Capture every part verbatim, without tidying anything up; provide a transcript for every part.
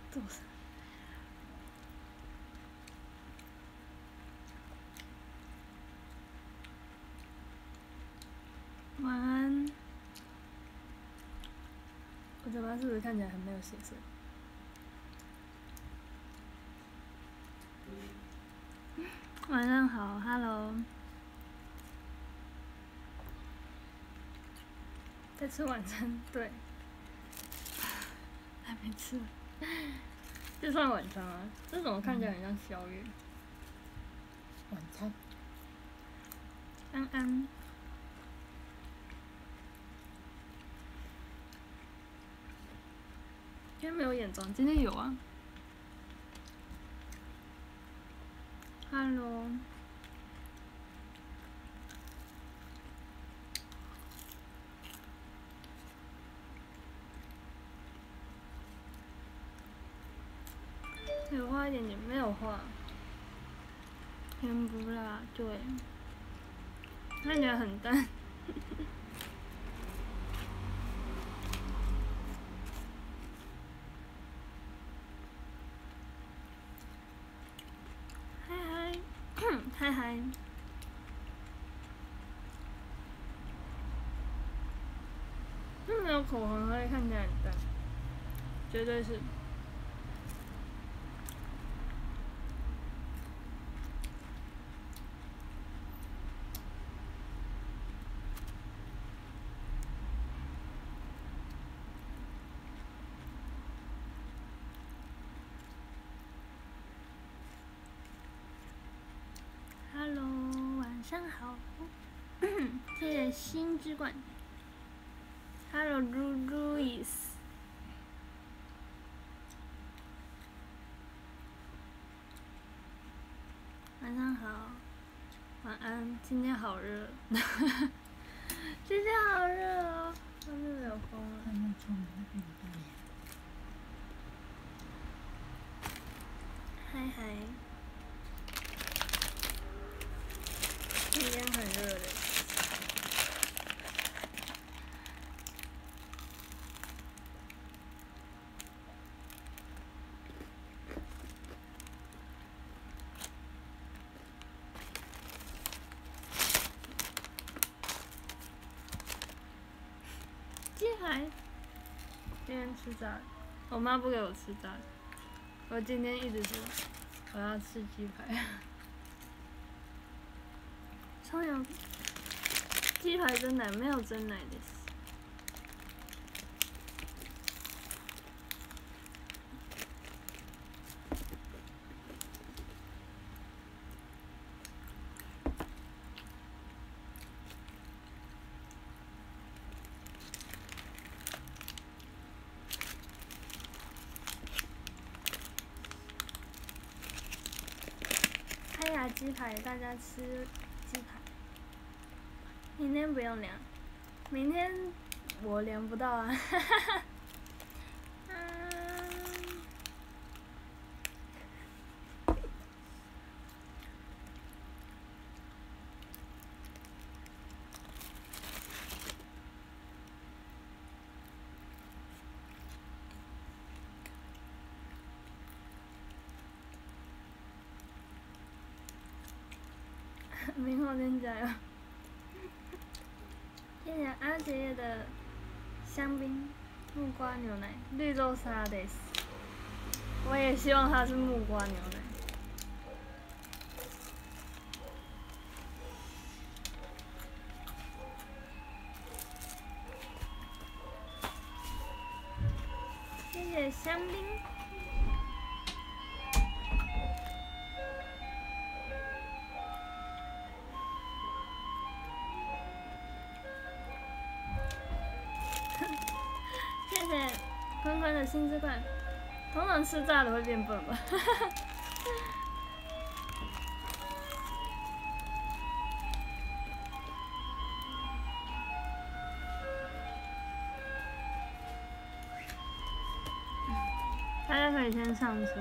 做啥？晚安。我嘴巴是不是看起来很没有血色？晚上好 ，Hello。在吃晚餐，对。还没吃。这算晚餐啊？这怎么看起来很像宵夜？ 晚餐。 安安。今天没有眼妆，今天有啊。Hello。有画一点点，没有画。甜不辣，对。看起来很淡。嗨嗨，嗨嗨。那没有口红会看起来很淡，绝对是。Hello， 晚上好。谢谢星之冠。Hello， Louis。晚上好，晚安。今天好热，今天好热哦，外面没有风了。 外面出门那边有大凉。 嗨嗨。今天很热的。鸡排。今天吃炸的，我妈不给我吃炸的。我今天一直说我要吃鸡排。葱油鸡排真奶没有真奶的。开雅鸡排，大家吃鸡排。明天不用量，明天我量不到啊。嗯。明后天加油！谢谢阿杰爷的香槟木瓜牛奶绿豆沙的，我也希望它是木瓜牛奶。谢谢香槟。谢谢坤坤的星之冠。通常吃炸的会变笨吧？大家可以先上车。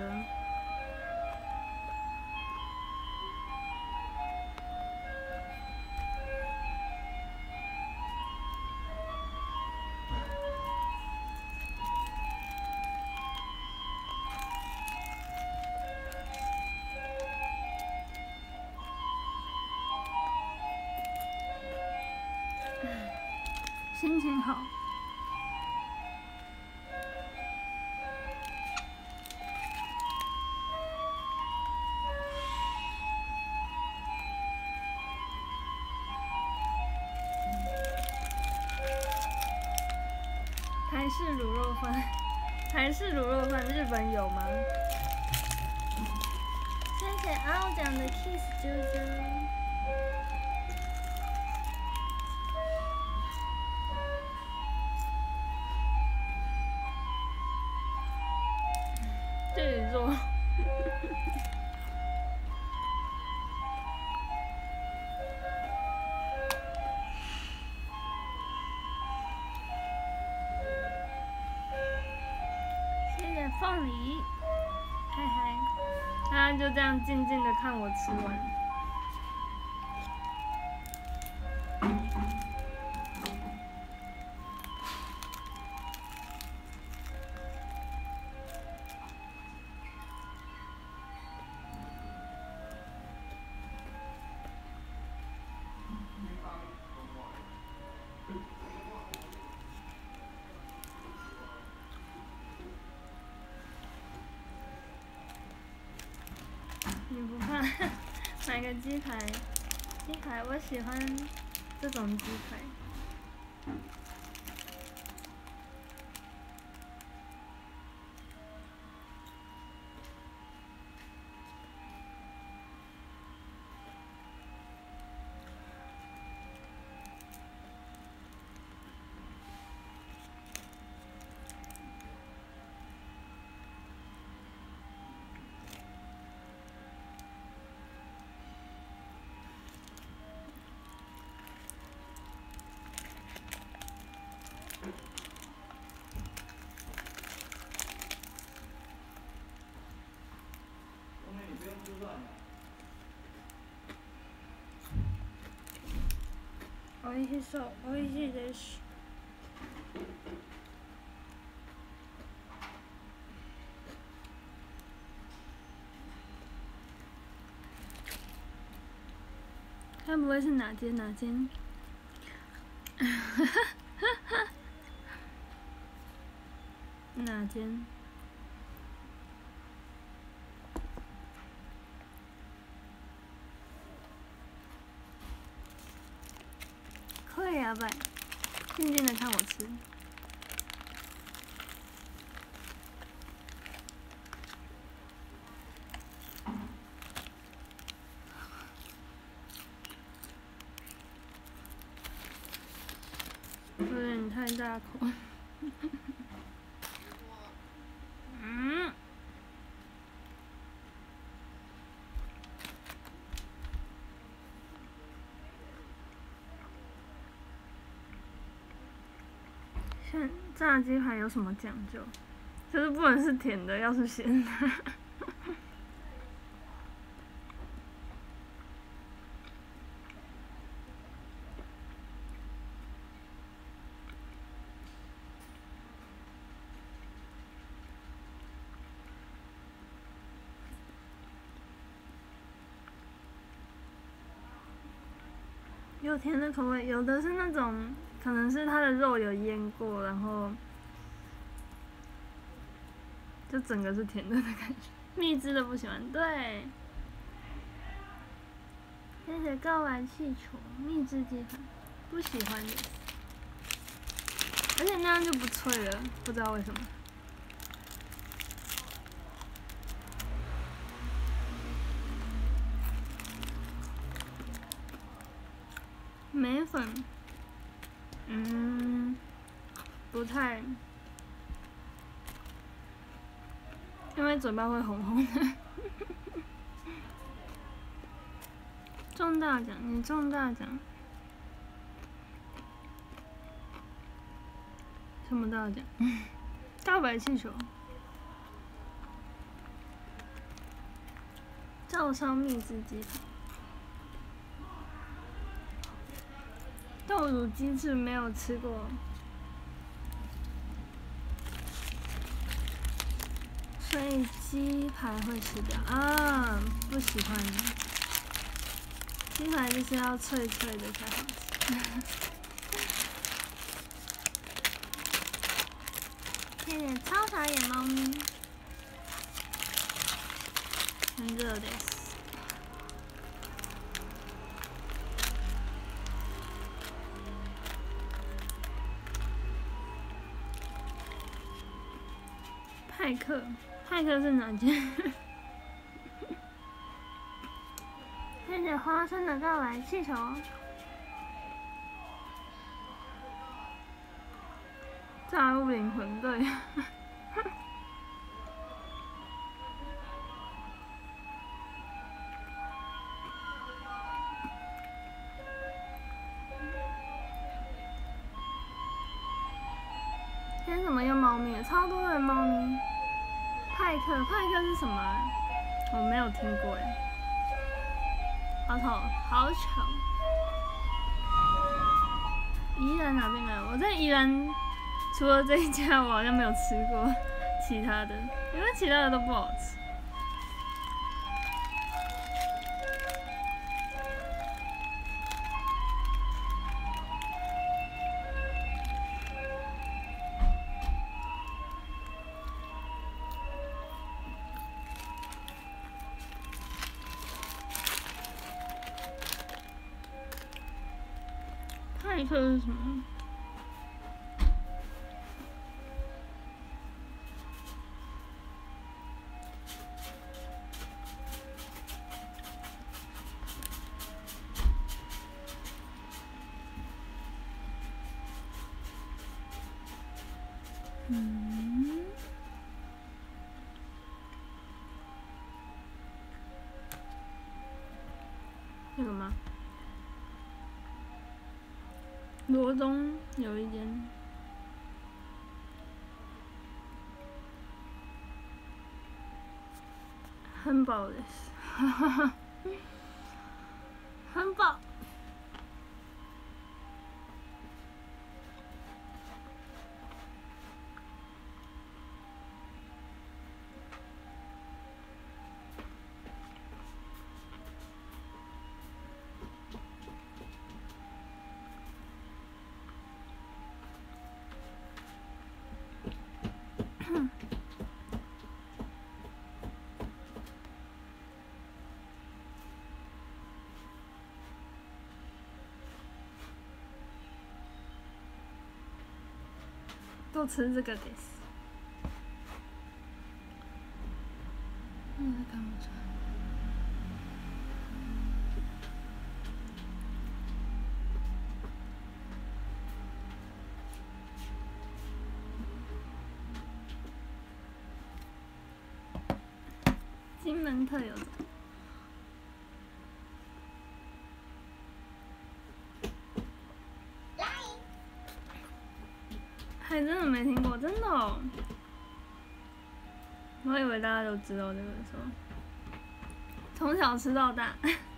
心情好。台式卤肉饭，台式卤肉饭，日本有吗？谢谢傲奖的 kiss 啾啾。这里做。凤梨，嗨嗨，大家就这样静静的看我吃完。你不怕买个鸡排？鸡排我喜欢这种鸡排。美味しそう、美味しいです。该不会是哪间哪间？哪间？可以啊，拜，静静的看我吃。有点太大口。嗯。像炸鸡排有什么讲究？就是不能是甜的，要是咸的。有甜的口味，有的是那种，可能是它的肉有腌过，然后就整个是甜的的感觉。蜜汁的不喜欢，对。谢谢告白气球，蜜汁鸡排不喜欢的，而且那样就不脆了，不知道为什么。梅粉，嗯，不太，因为嘴巴会红红的。中大奖，你中大奖，什么大奖？告白气球，照烧蜜汁鸡排。豆乳鸡翅没有吃过，所以鸡排会吃掉啊，不喜欢。鸡排就是要脆脆的才好吃。 超傻眼猫咪，很热的。派克，派克是哪间？谢谢花生的到来，气球。炸物灵魂对。今天怎么又猫咪？超多的猫咪。派克，派克是什么啊？我没有听过哎。好吵，好吵。宜兰哪边的？我在宜兰，除了这一家，我好像没有吃过其他的，因为其他的都不好吃。派克是什么？嗯，这个吗？罗东有一间，很饱的，哈哈哈，很饱。都吃这个的。嗯，看不出来。金门特有的。还真的没听过，真的哦。我以为大家都知道这个说，从小吃到大。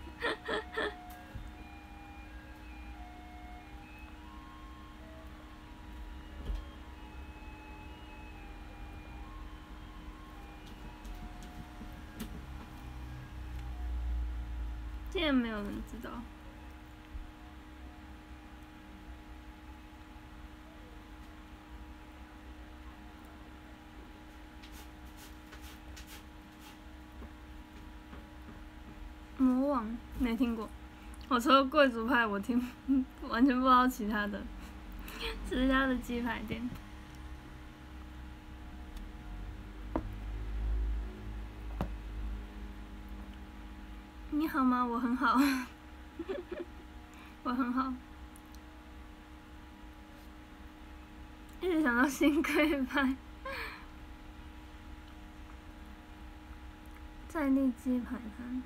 竟然没有人知道。魔王没听过，我除了贵族派，我听完全不知道其他的，其他的鸡排店。你好吗？我很好，我很好。一直想到新贵派，在地鸡排摊。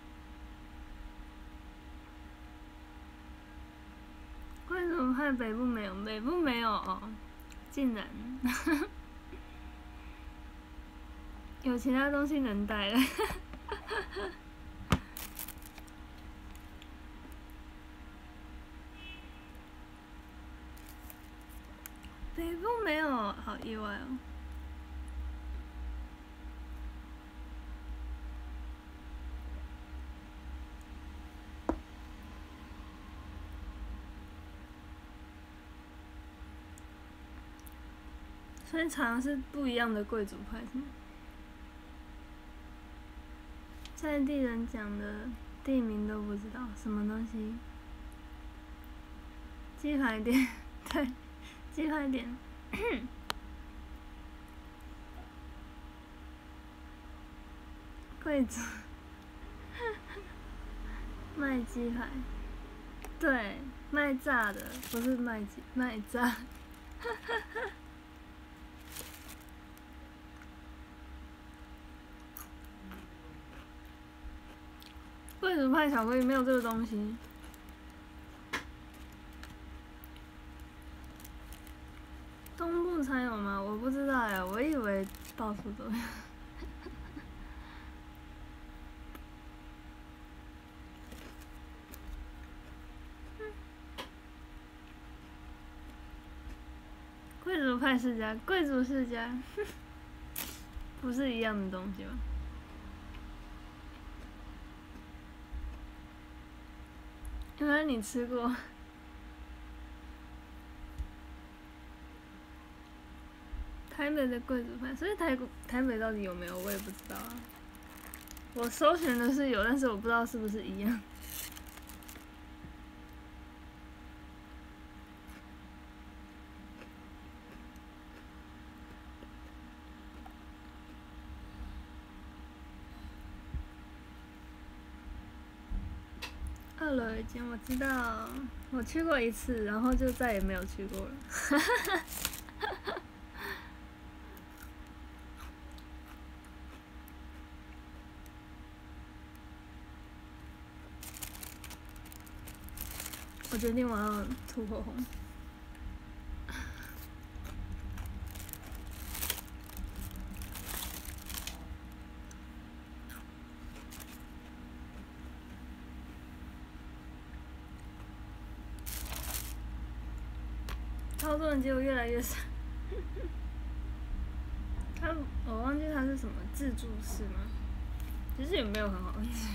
为什么派北部没有？北部没有哦，竟然有其他东西能带了。北部没有，好意外哦。 所以常常是不一样的贵族派是吗？在地人讲的地名都不知道什么东西。鸡排店，对，鸡排店。贵族卖鸡排，对，卖炸的，不是卖鸡，卖炸。贵族派巧克力没有这个东西。东部才有吗？我不知道哎，我以为到处都有。贵族派世家，贵族世家，不是一样的东西吗？原来你吃过。台北的贵族派，所以台台北到底有没有，我也不知道啊。我搜寻的是有，但是我不知道是不是一样。二楼有一间，我知道，我去过一次，然后就再也没有去过了。我决定我要涂口红。操作人结果越来越少。他我忘记他是什么自助式吗？其实也没有很好吃。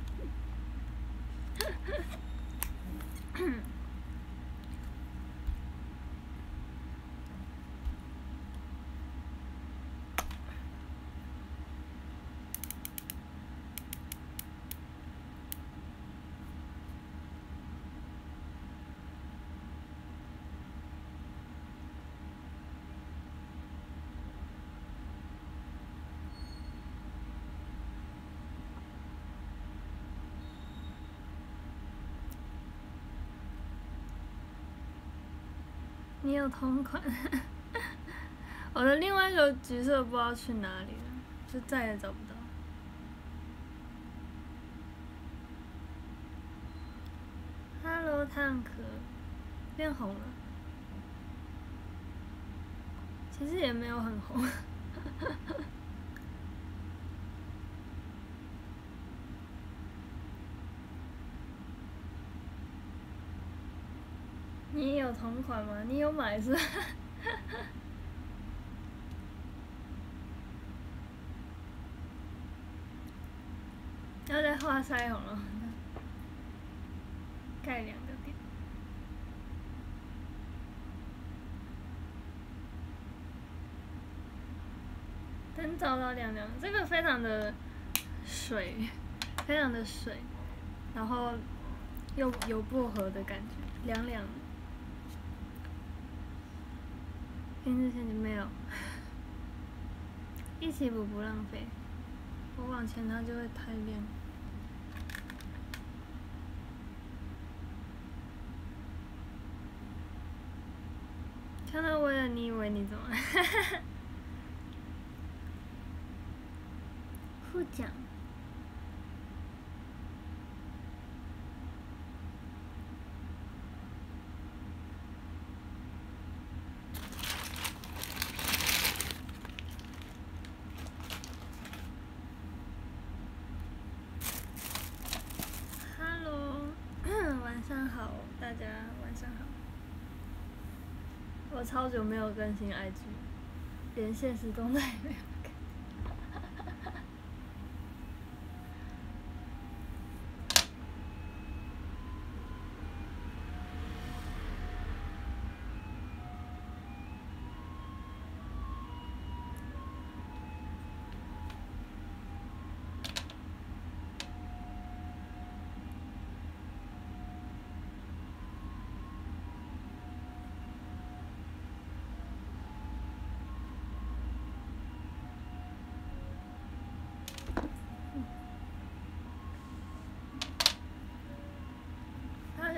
你有同款。我的另外一个橘色不知道去哪里了，就再也找不到。Hello， 探壳变红了，其实也没有很红。你有同款吗？你有买是吧？要再画腮红了，盖两个点。灯照到亮亮，这个非常的水，非常的水，然后又有薄荷的感觉，凉凉的。今日陷阱没有，一起补不浪费。我往前它就会太亮。看到我了，你以为你怎么？副奖。晚上好，大家晚上好。我超久没有更新 I G， 连现实动态也没有看。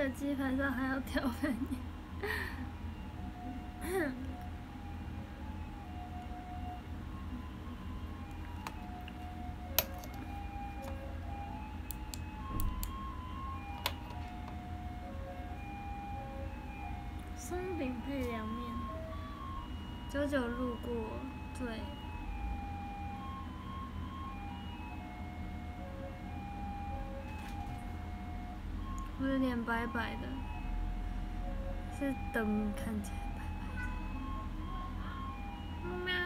个鸡排上还要挑粉叶。松饼配凉面，久久路过，对。我有点白白的，是灯看起来白白的。喵。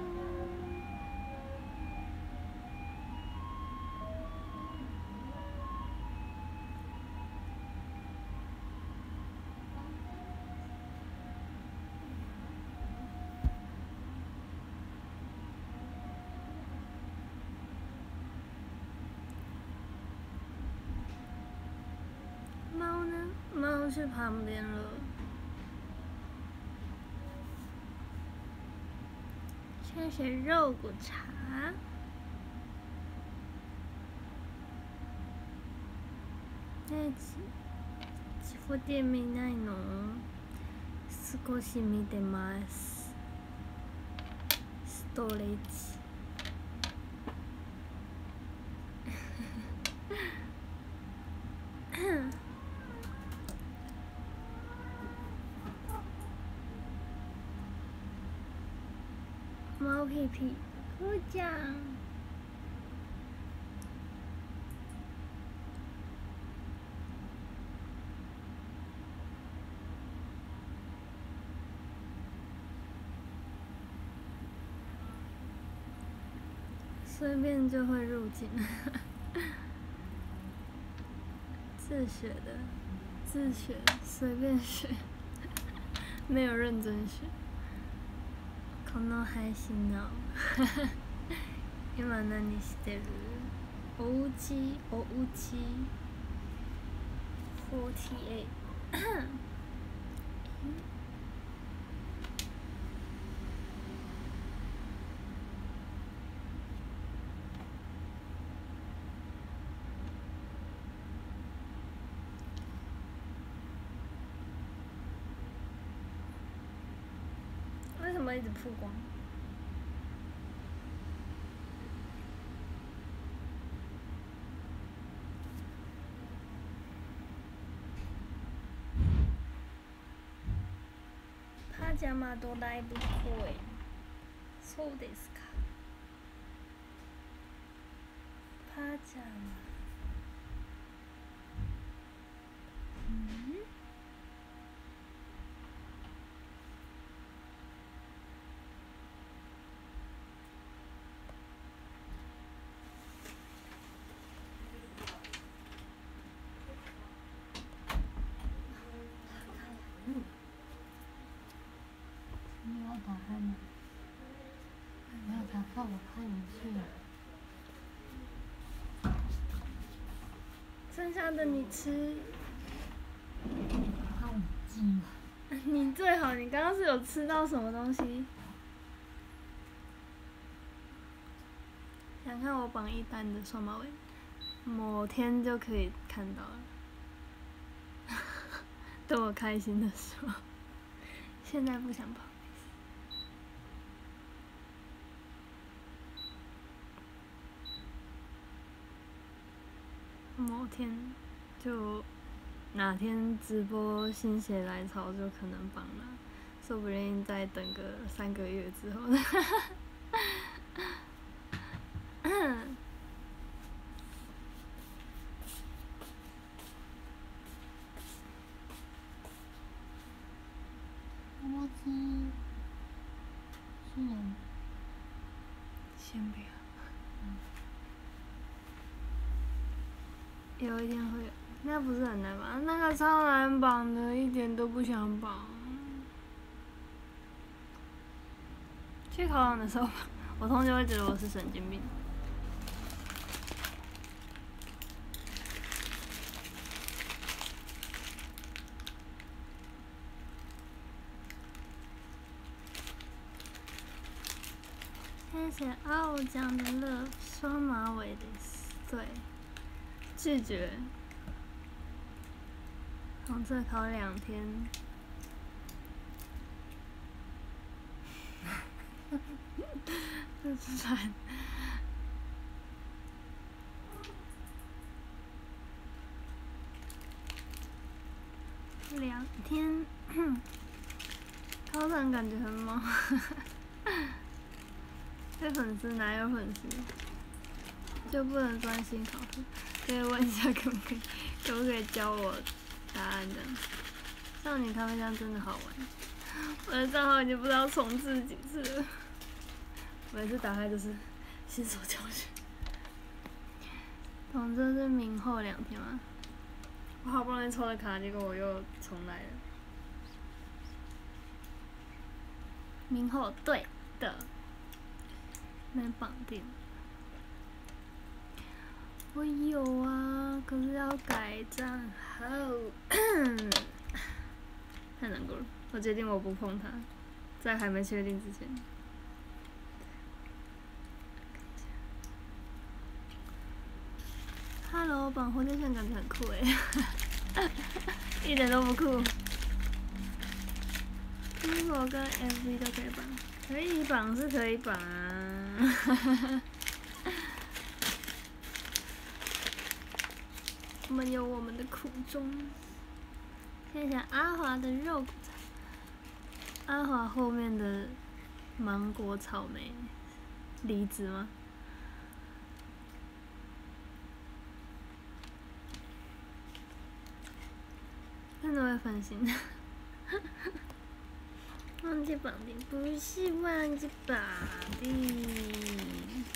猫呢？猫去旁边了。谢谢肉骨茶。ね、ちほで見ないの？少し見てます。ストレッチ。猫屁屁，不讲。随便就会入境，自学的，自学，随便学，没有认真学。この配信の今何してる？おうち、おうち。forty-eight。为什么一直曝光？パジャマドライブ公演。そうですか。パジャマ。うん？ 你要打开吗？没有打开，我看你去了。 剩下的你吃。 好鸡。 你最好，你刚刚是有吃到什么东西？想看我榜一单的双马尾，某天就可以看到了。等我开心的时候，现在不想跑。某天就哪天直播心血来潮就可能绑了，说不定再等个三个月之后。 摸鸡是人， 先不要。有一天会有，那不是很难绑？那个超难绑的，一点都不想绑。去考场的时候，我同学会觉得我是神经病。谢谢傲讲的乐双马尾的，对，拒绝。 统测考两天。这惨。两天，考场感觉很忙。对粉丝哪有粉丝？就不能专心考试？可以问一下可不可以，可不可以教我答案这样？少女咖啡香真的好玩，我的账号已经不知道重置几次了，每次打开都是新手教学。统测是明后两天吗？我好不容易抽了卡，结果我又重来了。明后对的，没绑定。我有啊，可是要改账号，太难过了。我决定我不碰它，在还没确定之前。Hello， 绑火箭线感觉很酷诶，一点都不酷。苹果跟 F V 都可以绑，可以绑是可以绑啊。我们有我们的苦衷。看一下阿华的肉骨茶，阿华后面的芒果、草莓、梨子吗？真的会分心。忘记绑定，不是忘记绑定。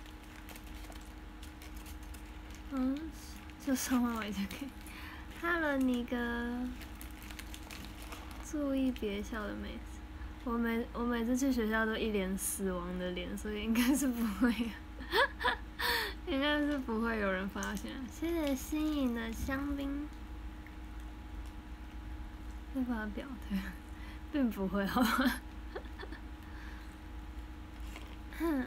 嗯，就上完尾就可以。Hello， 你个，注意别笑的妹子。我每我每次去学校都一脸死亡的脸，所以应该是不会，应该是不会有人发现。谢谢新颖的香槟。会发表对，并不会好吗？哼。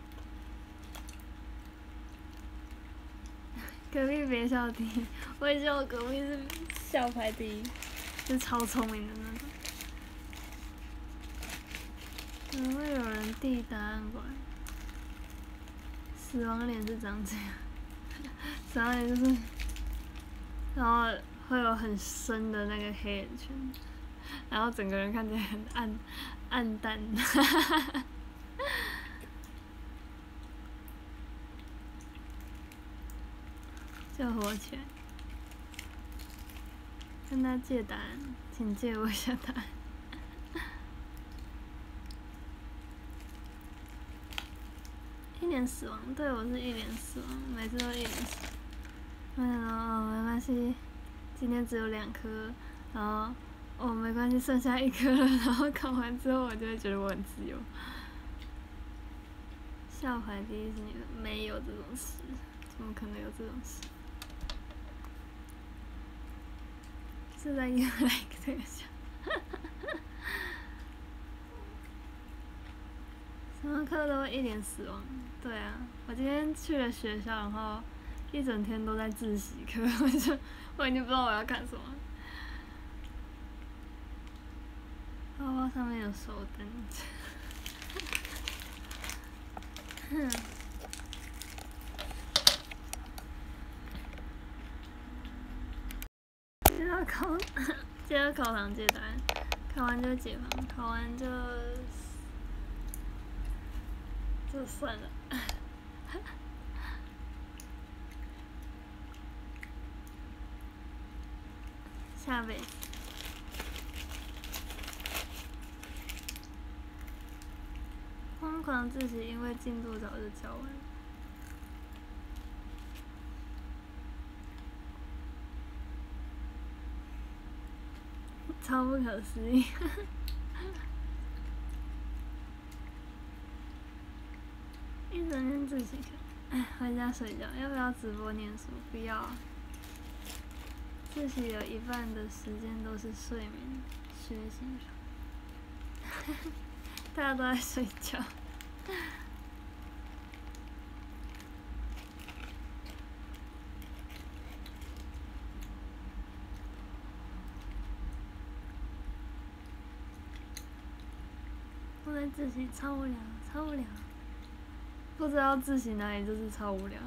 隔壁别笑第一，我也希望隔壁是校排第一，是超聪明的那种。怎么会有人递答案过来？死亡脸是长这样，死亡脸就是，然后会有很深的那个黑眼圈，然后整个人看起来很暗暗淡。救火起来！跟他借答案，请借我一下答案。一脸死亡，对我是一脸死亡，每次都一脸死亡。然后哦没关系，今天只有两颗，然后哦没关系，剩下一颗了，然后考完之后我就会觉得我很自由。校排第一是你的，没有这种事，怎么可能有这种事？是在用来这个讲，什么课都会一脸死亡。对啊，我今天去了学校，然后一整天都在自习课，我就我已经不知道我要干什么。包包上面有手灯。哼。接到考，接到考场借答案，考完就解放，考完就就算了。下辈子。疯狂自习，因为进度早就交完了。超不可思议！一整天自习课，哎，回家睡觉。要不要直播念书？不要。自习有一半的时间都是睡眠、学习上。大家都在睡觉。 坐在自习超无聊，超无聊。不知道自习哪里就是超无聊。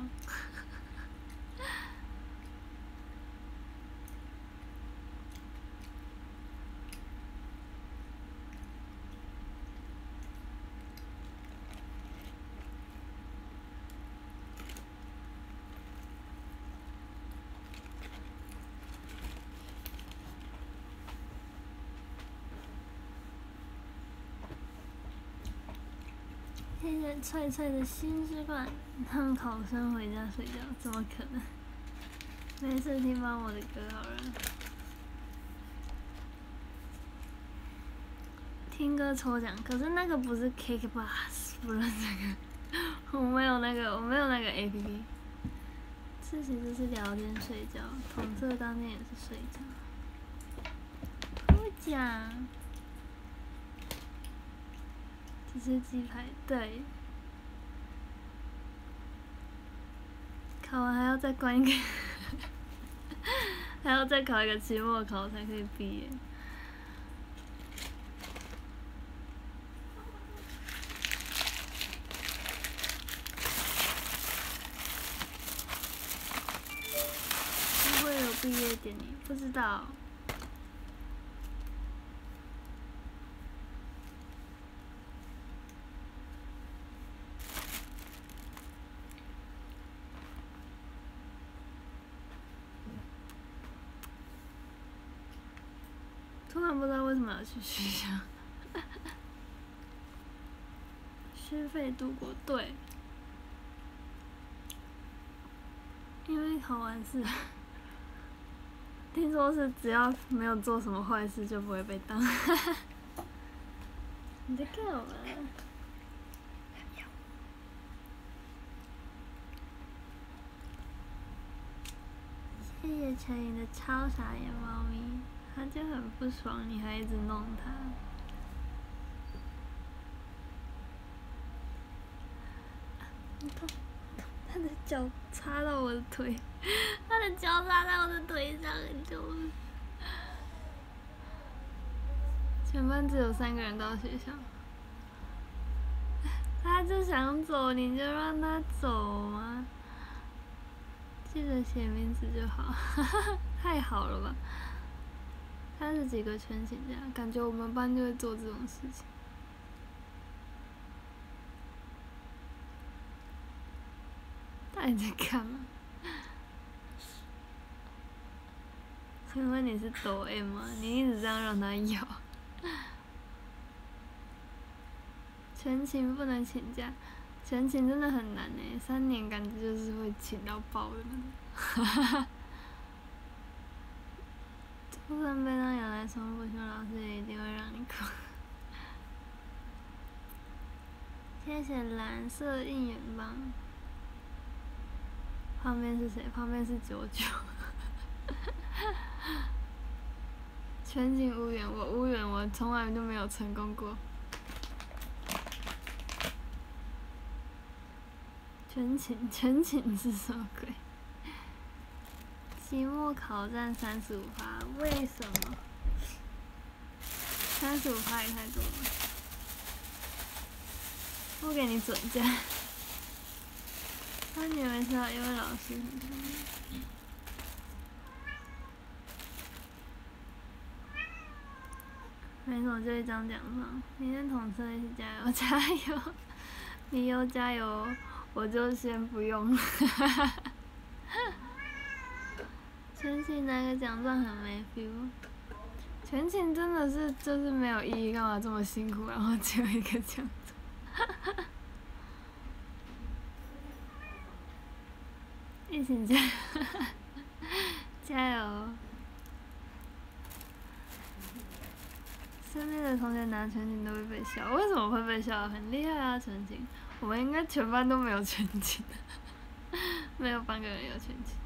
谢谢菜菜的新习惯，让考生回家睡觉，怎么可能？没事，听帮我的歌好了。听歌抽奖，可是那个不是 KKBOX， 不是这个，我没有那个，我没有那个 A P P。自习就是聊天睡觉，统测当天也是睡觉。抽奖。只是鸡排，对。考完还要再关一个，还要再考一个期末考才可以毕业。不会有毕业典礼，不知道。突然不知道为什么要去学校。续费度过，对。因为考完试，听说是只要没有做什么坏事就不会被当。你在干嘛？谢谢陈颖的超傻眼猫咪，它就很不爽，你还一直弄它。你看，它的脚插到我的腿，它的脚插在我的腿上，就。全班只有三个人到学校，他就想走，你就让他走嘛。记得写名字就好，太好了吧？他是几个全勤假，感觉我们班就会做这种事情。到底在干嘛？请问你是抖 M 吗？你一直这样让他咬。全勤不能请假，全勤真的很难诶，三年感觉就是会请到爆的那种。就算被当养来宠补修，老师也一定会让你哭。谢谢蓝色应援棒。旁边是谁？旁边是九九。全勤无缘，我无缘，我从来都没有成功过。全勤，全勤是什么鬼？期末考占三十五趴，为什么？三十五趴也太多了。不给你准假。他以为是因为老师很聪明。没什么，就一张奖状。明天统测一起加油，加油！你又加油，我就先不用了。全勤拿个奖状很没 feel。全勤真的是就是没有意义，干嘛这么辛苦，然后只有一个奖状？一起加，加油！身边的同学拿全勤都会被笑，为什么会被笑？很厉害啊，全勤！我们应该全班都没有全勤，没有半个人有全勤。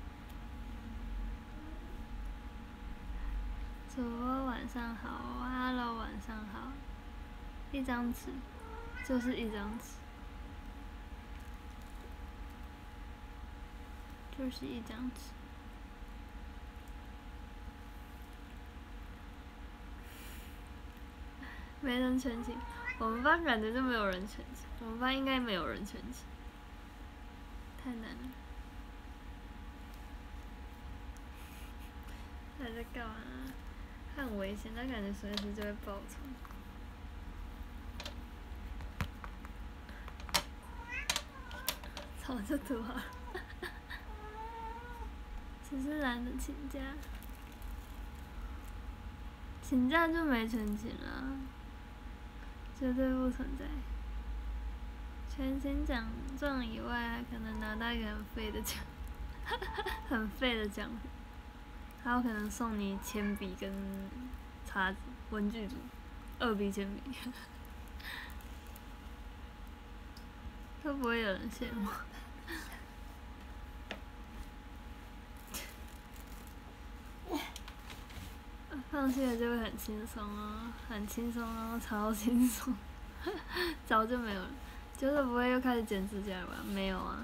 主播晚上好 ，Hello 晚上好。一张纸，就是一张纸，就是一张纸。没人全勤， 我们班感觉就没有人全勤，我们班应该没有人全勤，太难了。他在干嘛？他很危险，他感觉随时就会爆冲。早就读好了，只是懒得请假。请假就没全勤了，绝对不存在。全勤奖状以外，还可能拿到一个很废的奖，很废的奖品，还有可能送你铅笔跟叉子，文具组，二 B 铅笔，会不会有人羡慕？放弃了就会很轻松哦，很轻松哦，超轻松，早就没有了。绝对不会又开始剪指甲了吧？没有啊。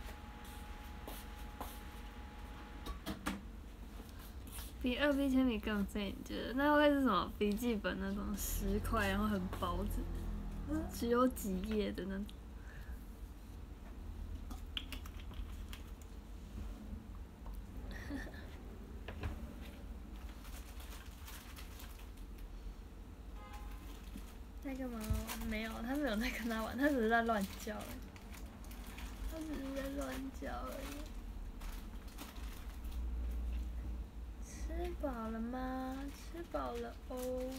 比二 B 铅笔更废，你觉得？那会是什么？笔记本那种十块，然后很薄的，只有几页的那种。在干嘛？没有，他没有在跟他玩，他只是在乱叫而已。他只是在乱叫而已。吃饱了吗？吃饱了哦。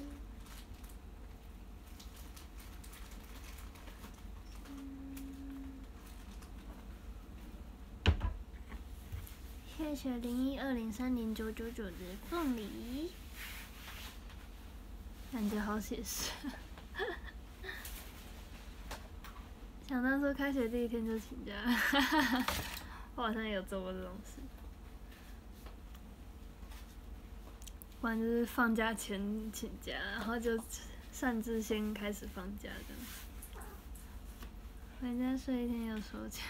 谢谢零一二零三零九九九的凤梨，感觉好写实。想当初开学第一天就请假，我好像也有做过这种事。不然就是放假前请假，然后就擅自先开始放假这样。回家睡一天又收钱。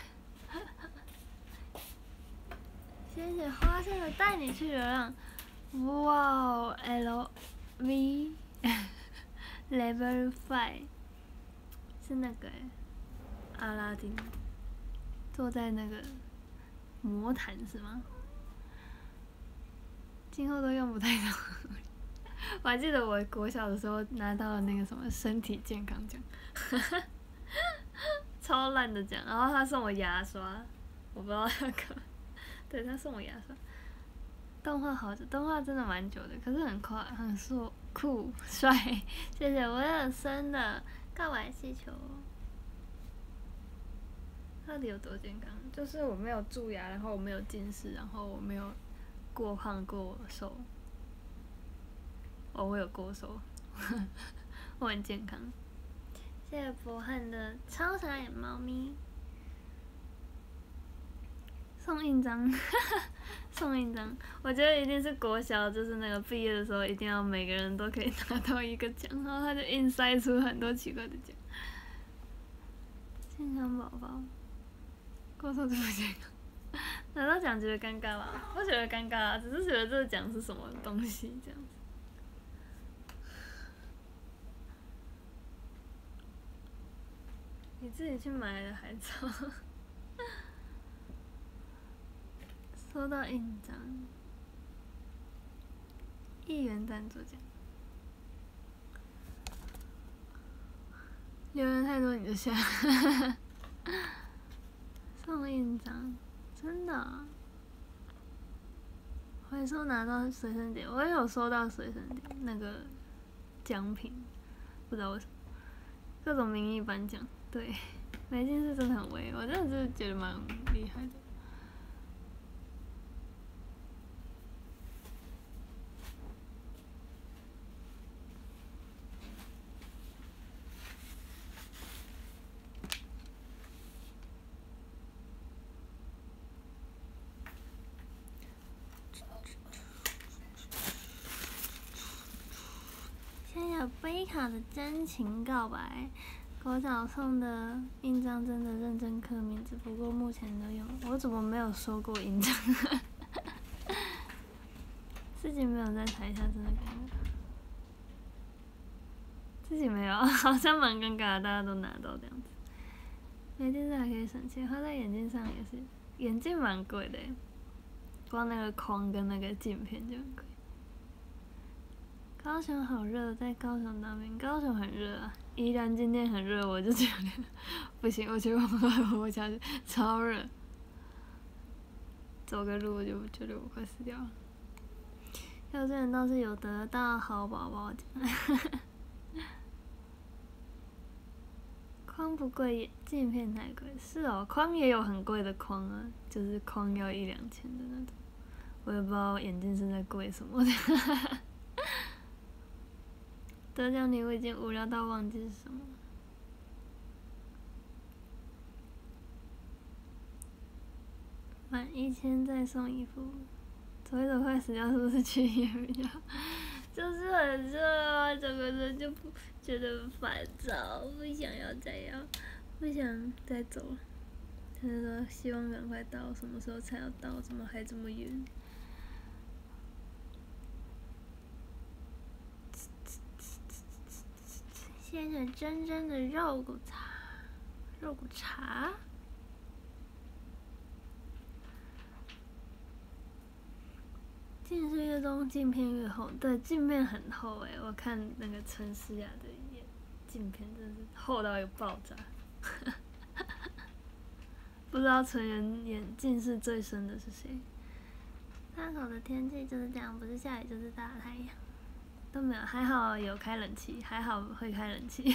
谢谢花生的带你去流浪，哇哦 ，L V Level Five 是那个哎，阿拉丁坐在那个魔毯是吗？今后都用不太到。我还记得我国小的时候拿到了那个什么身体健康奖，超烂的奖，然后他送我牙刷，我不知道那个。对，他送我牙刷。动画好久，动画真的蛮久的，可是很快，很酷酷帅。谢谢威尔森的告白气球。到底有多健康？就是我没有蛀牙，然后我没有近视，然后我没有过胖过瘦。哦，我有过瘦，我很健康。谢谢博汉的超傻眼猫咪。送印章，送印章，我觉得一定是国小，就是那个毕业的时候，一定要每个人都可以拿到一个奖，然后他就硬塞出很多奇怪的奖。健康宝宝，过瘦就不健康，拿到奖觉得尴尬吧？不觉得尴尬啊，只是觉得这个奖是什么东西这样子。你自己去买的海草。收到印章，一元赞助奖，留言太多你就下。送印章，真的、啊？回收拿到随身碟，我也有收到随身碟那个奖品，不知道为什么，各种名义颁奖，对，每件事真的很威，我真的是觉得蛮厉害的。贝卡的真情告白，国小送的印章真的认真刻名字，不过目前都用。我怎么没有收过印章？自己没有在台下真的尴尬， 自己没有，好像蛮尴尬的，大家都拿到这样子。眼镜上还可以省钱，花在眼镜上也是，眼镜蛮贵的，光那个框跟那个镜片就很贵。高雄好热，在高雄当兵，高雄很热啊。依然今天很热，我就觉得不行，我去我我家超热，走个路我就觉得我快死掉了。幼稚园倒是有得到好宝宝奖，框不贵，镜片太贵。是哦，框也有很贵的框啊，就是框要一两千的那种。我也不知道眼镜是在贵什么的。得奖礼物已经无聊到忘记是什么。满一千再送一副，走一走快死掉，是不是去医院比较好？就是很热啊，整个人就不觉得很烦躁，不想要再要，不想再走了。他就说希望赶快到，什么时候才要到？怎么还这么远？谢谢真真的肉骨茶，肉骨茶。近视越重，镜片越厚。对，镜片很厚诶，我看那个陈思雅的眼镜片真是厚到有爆炸。不知道纯元眼近视最深的是谁？探口的天气就是这样，不是下雨就是大太阳，都没有，还好有开冷气，还好会开冷气。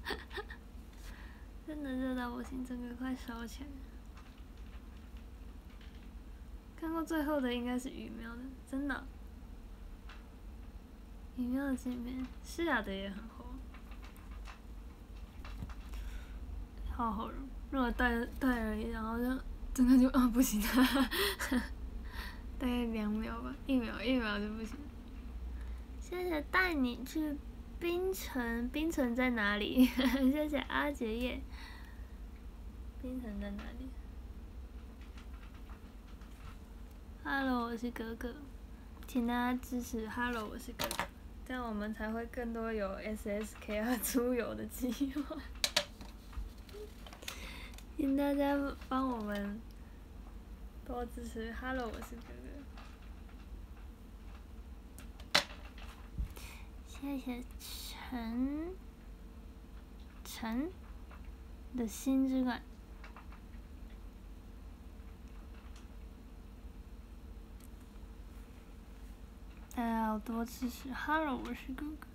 真的热到不行，整个快烧起来了。看过最后的应该是羽喵的，真的。羽喵的镜片，诗雅的也很厚，好厚。如果戴戴而已，然后就整个就啊不行了，大概两秒吧，一秒一秒就不行。谢谢带你去槟城，槟城在哪里？谢谢阿杰叶。槟城在哪里 ？Hello， 我是哥哥，请大家支持 Hello， 我是哥哥，这样我们才会更多有 S S K R 出游的机会。请大家帮我们多支持 Hello， 我是哥哥。谢谢陈陈的心之感。大家要多支持 Hello， 我是哥哥。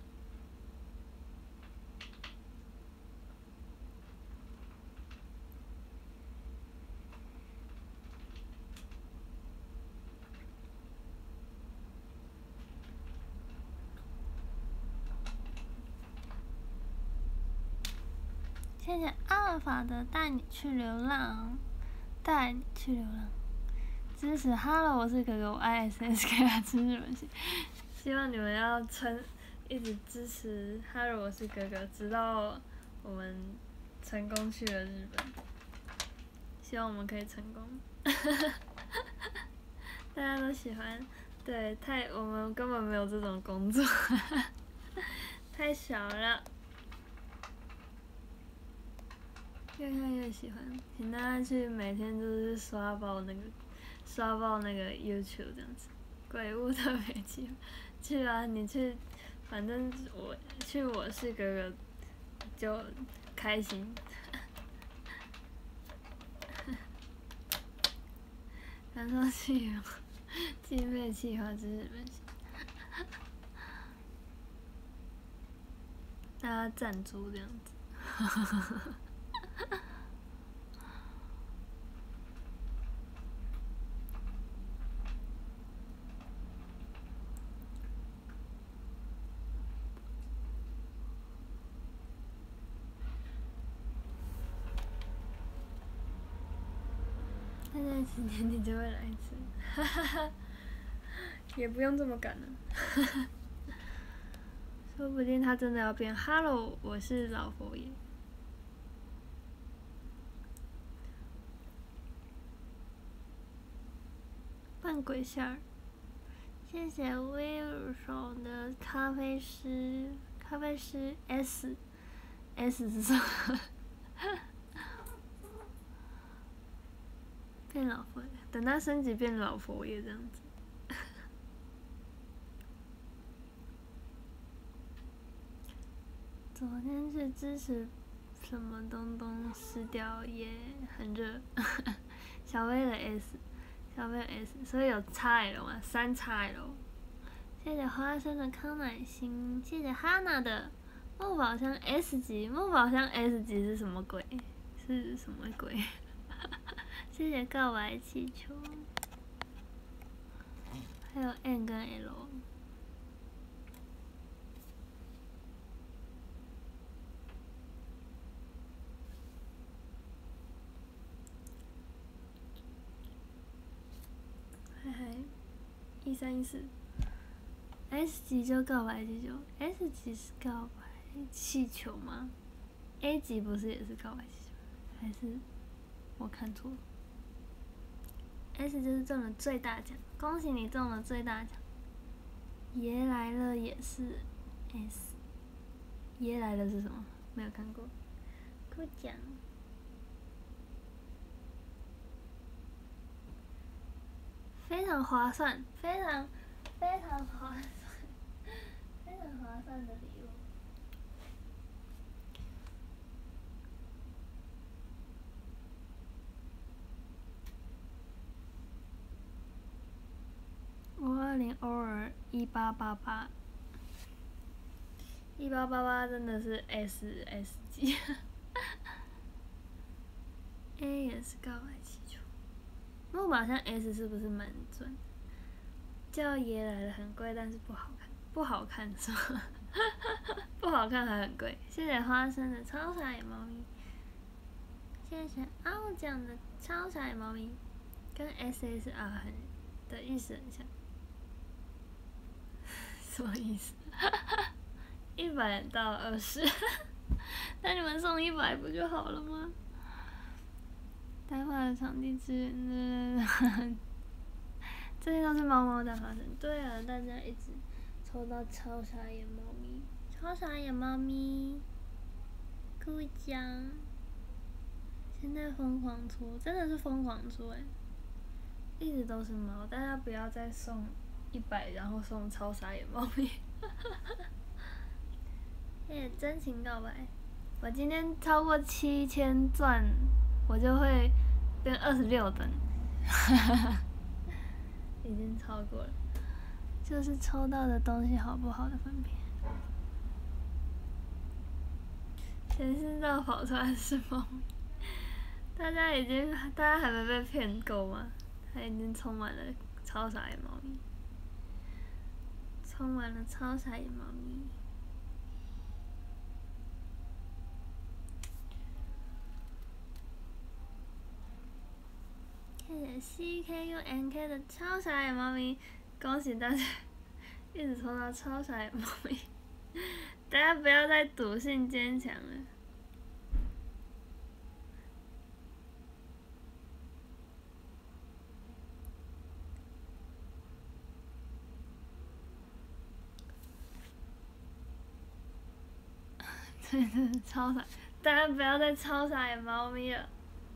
谢谢阿尔法的带你去流浪，带你去流浪，支持 Hello， 我是哥哥，我爱 S S K R 支日本系，希望你们要撑，一直支持 Hello， 我是哥哥，直到我们成功去了日本，希望我们可以成功。大家都喜欢，对，太我们根本没有这种工作，太小了。越看越喜欢，请大家去每天就是刷爆那个，刷爆那个 YouTube 这样子，鬼屋特别计划，去啊，你去，反正我去我是哥哥，就开心。感受计划，计费计划之日本行，大家赞助这样子。现在十年底就会来一次，哈哈哈，也不用这么赶了，哈哈，说不定他真的要变。Hello， 我是老佛爷。扮鬼仙儿，谢谢威尔手的咖啡师咖啡师 S，S 是什么？变老佛爷，等他升级变老佛爷这样子。昨天是支持什么东东失掉也很热，小薇的 S， 小薇的 S， 所以有 X L 嘛，三 X L。谢谢花生的康乃馨，谢谢哈娜的木宝箱 S 级，木宝箱 S 级是什么鬼？是什么鬼？谢谢告白气球，还有 N 跟 L。嘿嘿，一三一四 ，S 级就告白气球 ，S 级是告白气球吗 ？A 级不是也是告白气球？还是我看错了 ？S 就是中了最大奖，恭喜你中了最大奖。爷来了也是 S， 爷来了是什么？没有看过，快讲。非常划算，非常非常划算，非常划算的礼物。五二零偶尔一八八八，一八八八真的是 S S 级，A 也是告白气球。木宝箱 S 是不是蛮准？叫爷来了很贵，但是不好看，不好看是吗？不好看还很贵。谢谢花生的超傻野猫咪，谢谢傲讲的超傻野猫咪，跟 S S R 很的意思很像。什么意思？一百到二十，那你们送一百不就好了吗？呆话的场地资源，这些都是猫猫在发生。对啊，大家一直抽到超傻眼猫咪，超傻眼猫咪，故奖，现在疯狂出，真的是疯狂出哎、欸，一直都是猫，大家不要再送一百，然后送超傻眼猫咪。耶，真情告白，我今天超过七千钻。我就会变二十六等，已经超过了。就是抽到的东西好不好的分别。谁知道跑出来是猫咪？大家已经，大家还没被骗够吗？它已经充满了超傻眼猫咪，充满了超傻眼猫咪。谢谢 C K U N K 的超傻眼猫咪，恭喜大家一直抽到超傻眼猫咪！大家不要再赌性坚强了。真的是超傻，大家不要再超傻眼猫咪了。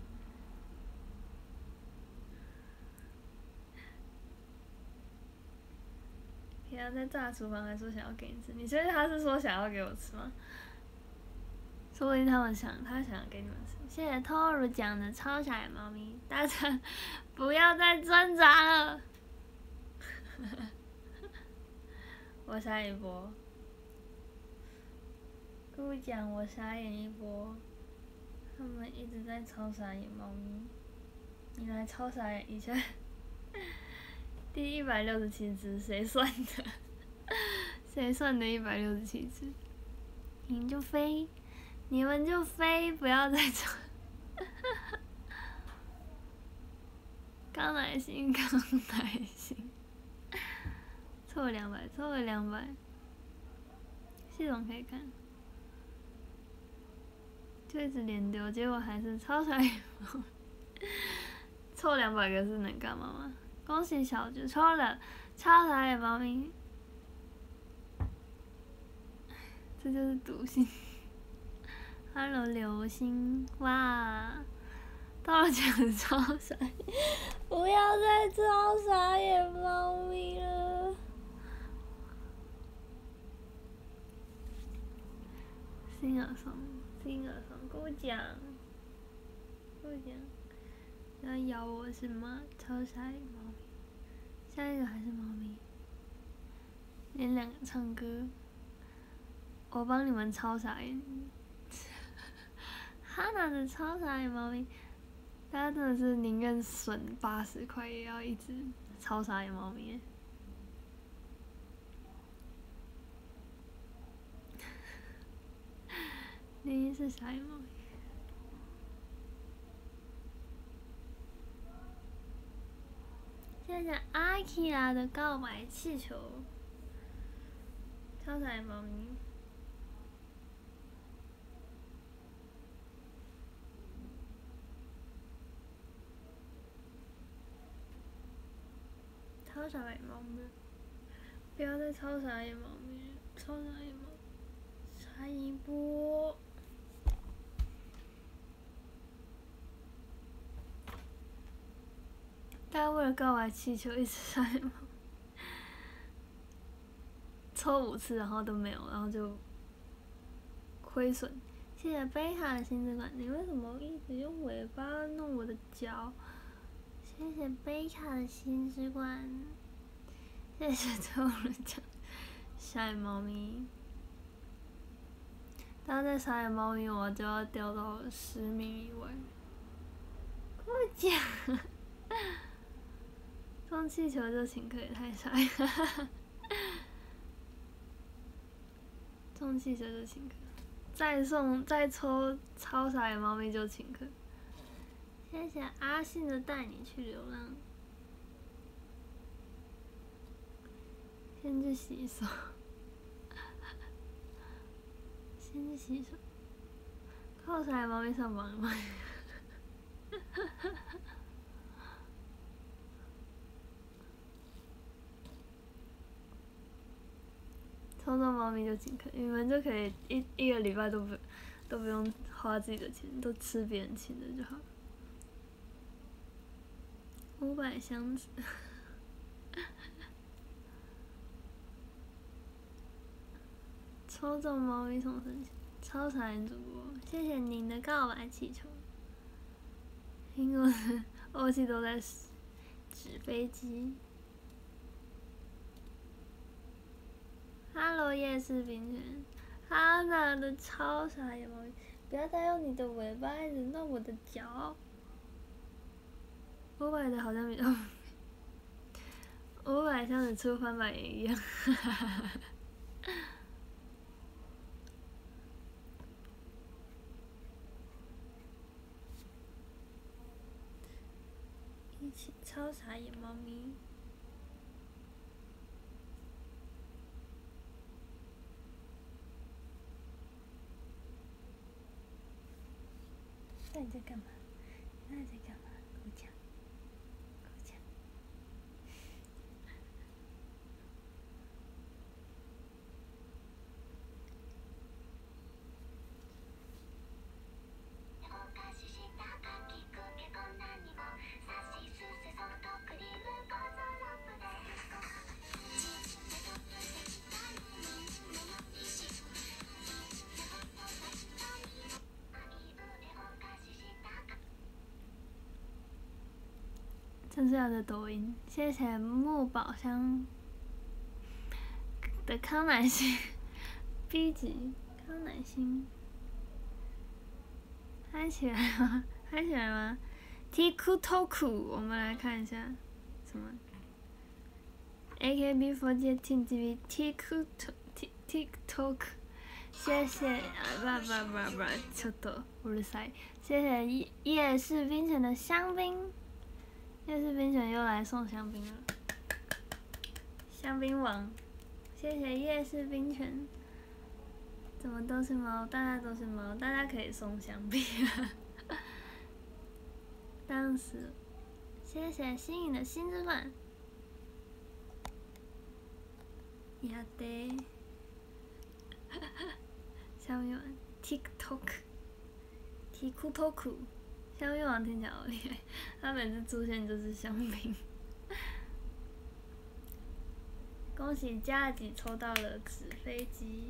不要在炸厨房还说想要给你吃，你确定他是说想要给我吃吗？说不定他们想，他想要给你们吃。谢谢 Toru 讲的超傻眼猫咪，大家不要再挣扎了。我傻眼一波，故意讲我傻眼一波，他们一直在超傻眼猫咪，你来超傻眼一下。第一百六十七只，谁算的？谁算的一百六十七只？你就飞，你们就飞，不要再抽。康乃馨，康乃馨，凑了两百，凑了两百。系统可以看，就一直连丢，结果还是超傻眼猫。凑两百个是能干嘛吗？恭喜小菊抽了超傻眼猫咪， 这就是毒性。Hello， 流星，哇，到了讲超傻眼，不要再超傻眼猫咪了。新耳松，新耳松，跟我讲，跟我讲，要咬我是吗？超傻眼猫咪，下一个还是猫咪，连两个唱歌，我帮你们超傻眼。哈娜的超傻眼猫咪，大家真的是宁愿损八十块也要一只超傻眼猫咪。你是傻眼猫咪。谢谢阿基拉的告白气球，超傻眼猫咪。超傻眼猫咪，不要再超傻眼猫咪，超傻眼猫，差一波。大家为了告白气球一直傻眼猫，抽五次然后都没有，然后就亏损。谢谢贝卡的心之管，你为什么一直用尾巴弄我的脚？谢谢贝卡的心之管，谢谢最后人讲傻眼猫咪。大家在傻眼猫咪，我就要掉到十米以外。跟我讲，装气球就请客也太傻了。装气球就请客，再送再抽超傻眼猫咪就请客。谢谢阿信的带你去流浪。先去洗手，先去洗手。靠傻眼猫咪上榜了吗？抽中猫咪就请客，你们就可以一一个礼拜都不都不用花自己的钱，都吃别人请的就好了。五百箱子，抽中猫咪送神奇，超傻眼主播，谢谢您的告白气球。苹果的欧气都在纸飞机。Hello， 夜市冰泉，哈娜的超傻眼猫咪，不要再用你的尾巴一直弄我的脚。五百的好像比较，五百像是出翻版也一样，哈哈哈哈。一起超傻眼猫咪。那你在干嘛？那你在干嘛？跟我讲，跟我讲。郑世瑶的抖音，谢谢木宝香的康乃馨 B 级康乃馨，嗨起来吗？嗨起来吗 ？TikTok， 我们来看一下什么 ？A K B四十八 T V TikTok TikTok， 谢谢啊不不不不，ちょっとうるさい。谢谢夜市冰泉的香槟。夜市冰泉又来送香槟了，香槟王，谢谢夜市冰泉。怎么都是猫？大家都是猫，大家可以送香槟啊！当时，谢谢新颖的新之冠。やって虾米网 TikTok，TikTok，虾米网听起来好厉害，他每次出现就是香槟。恭喜佳吉抽到了纸飞机。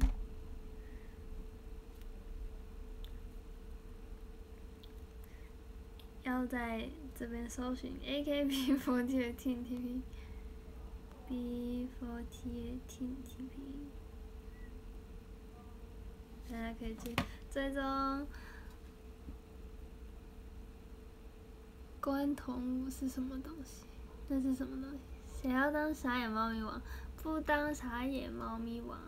要在这边搜寻 A K B 四十八 T T P B 四十八 T T P， 大家可以去追踪。关同舞是什么东西？那是什么东西？谁要当傻眼猫咪王？不当傻眼猫咪王。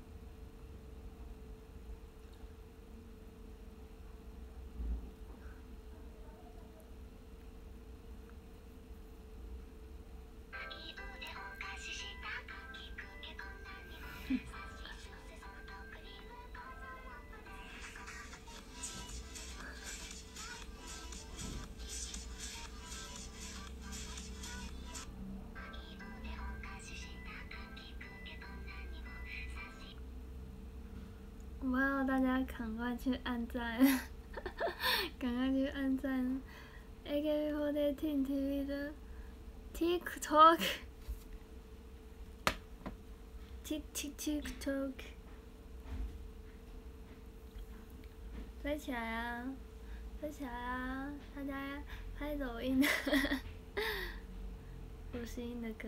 哇！大家赶快去按赞，赶快去按赞 A K B 四十八 T T V 的 TikTok，Tik Tik TikTok， 飞起来啊！飞起来啊！大家拍抖音，五十音的歌。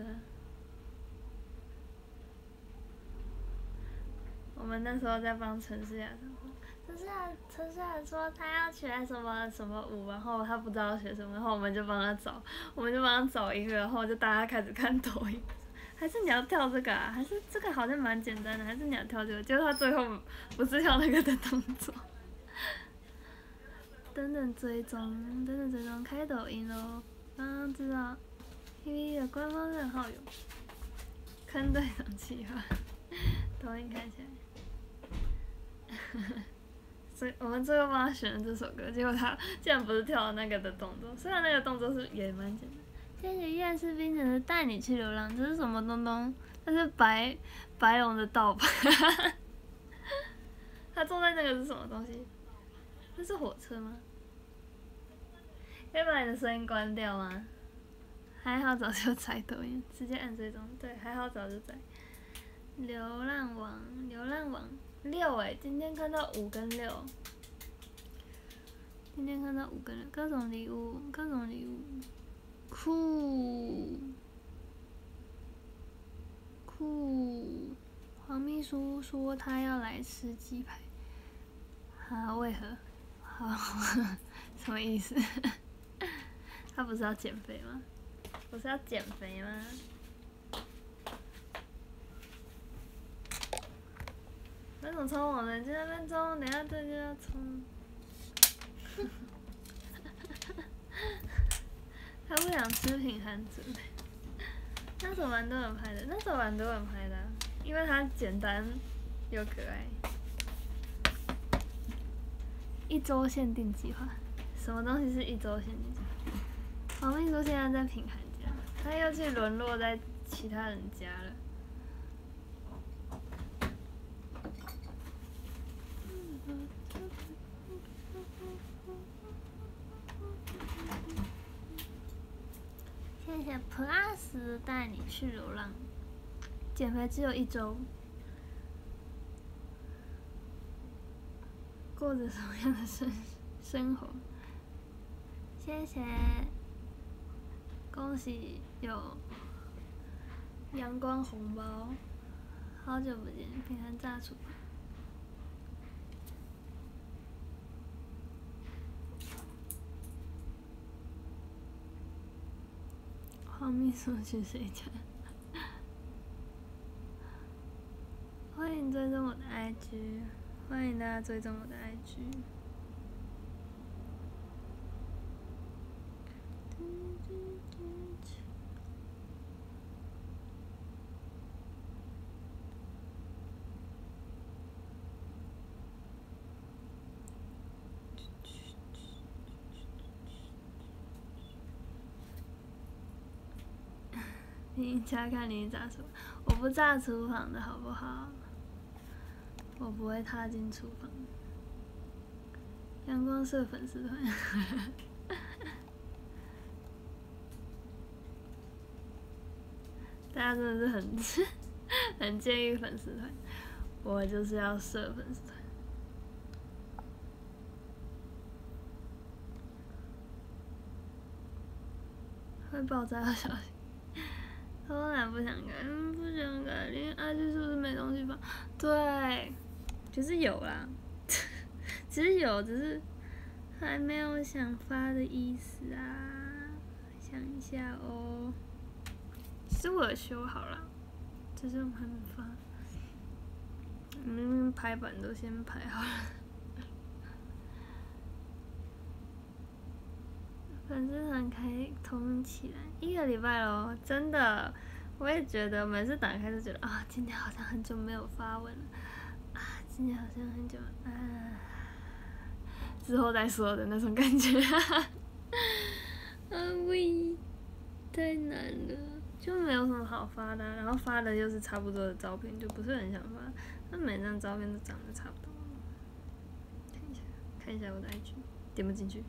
我们那时候在帮陈思雅上课，陈思雅陈思雅说她要学什么什么舞，然后她不知道学什么，然后我们就帮她找，我们就帮她找一个，然后就大家开始看抖音，还是你要跳这个啊？还是这个好像蛮简单的，还是你要跳这个？结果她最后不是跳那个的动作。等等追踪，等等追踪，开抖音喽！刚刚知道 T V 的官方账号有坑队长计划，抖音开起来。所以我们最后帮他选了这首歌，结果他竟然不是跳那个的动作，虽然那个动作是也蛮简单。谢谢夜市冰城的带你去流浪，这是什么东东？那是白白龙的盗版。他坐在那个是什么东西？这是火车吗？可以把你的声音关掉吗？还好早就载抖音，直接按追踪。对，还好早就载。流浪王，流浪王六哎，今天看到五跟六。今天看到五跟六，各种礼物，各种礼物，酷酷。黄秘书说他要来吃鸡排，啊，为何？好，什么意思？他不是要减肥吗？不是要减肥吗？那种冲我们就在那边冲，等下这就要冲。他不想吃品含子，那首蛮多人拍的，那首蛮多人拍的、啊，因为它简单又可爱。一周限定计划，什么东西是一周限定计划？黄秘书现在在品含家，他又去沦落在其他人家了。谢谢 Plus 带你去流浪，减肥只有一周，过着什么样的生生活？谢谢，恭喜有阳光红包，好久不见，平安炸厨。黄秘书去睡觉。欢迎追踪我的 I G， 欢迎大家追踪我的 I G。你家看你炸厨，我不炸厨房的好不好？ 我不会踏进厨房。阳光社粉丝团，大家真的是很很介意粉丝团，我就是要设粉丝团。会爆炸的消息，偷懒不想改，嗯，不想改，连 I G 是不是没东西发？对，其实有啦，其实有，只是还没有想发的意思啊。想一下哦，其实我有修好了，只是我还没发。明明排版都先排好了。粉丝团开通起来一个礼拜咯，真的，我也觉得每次打开都觉得啊，今天好像很久没有发文了，啊，今天好像很久啊，之后再说的那种感觉，啊喂，太难了，就没有什么好发的、啊，然后发的又是差不多的照片，就不是很想发，那每张照片都长得差不多，看一下，看一下我的 I G， 点不进去。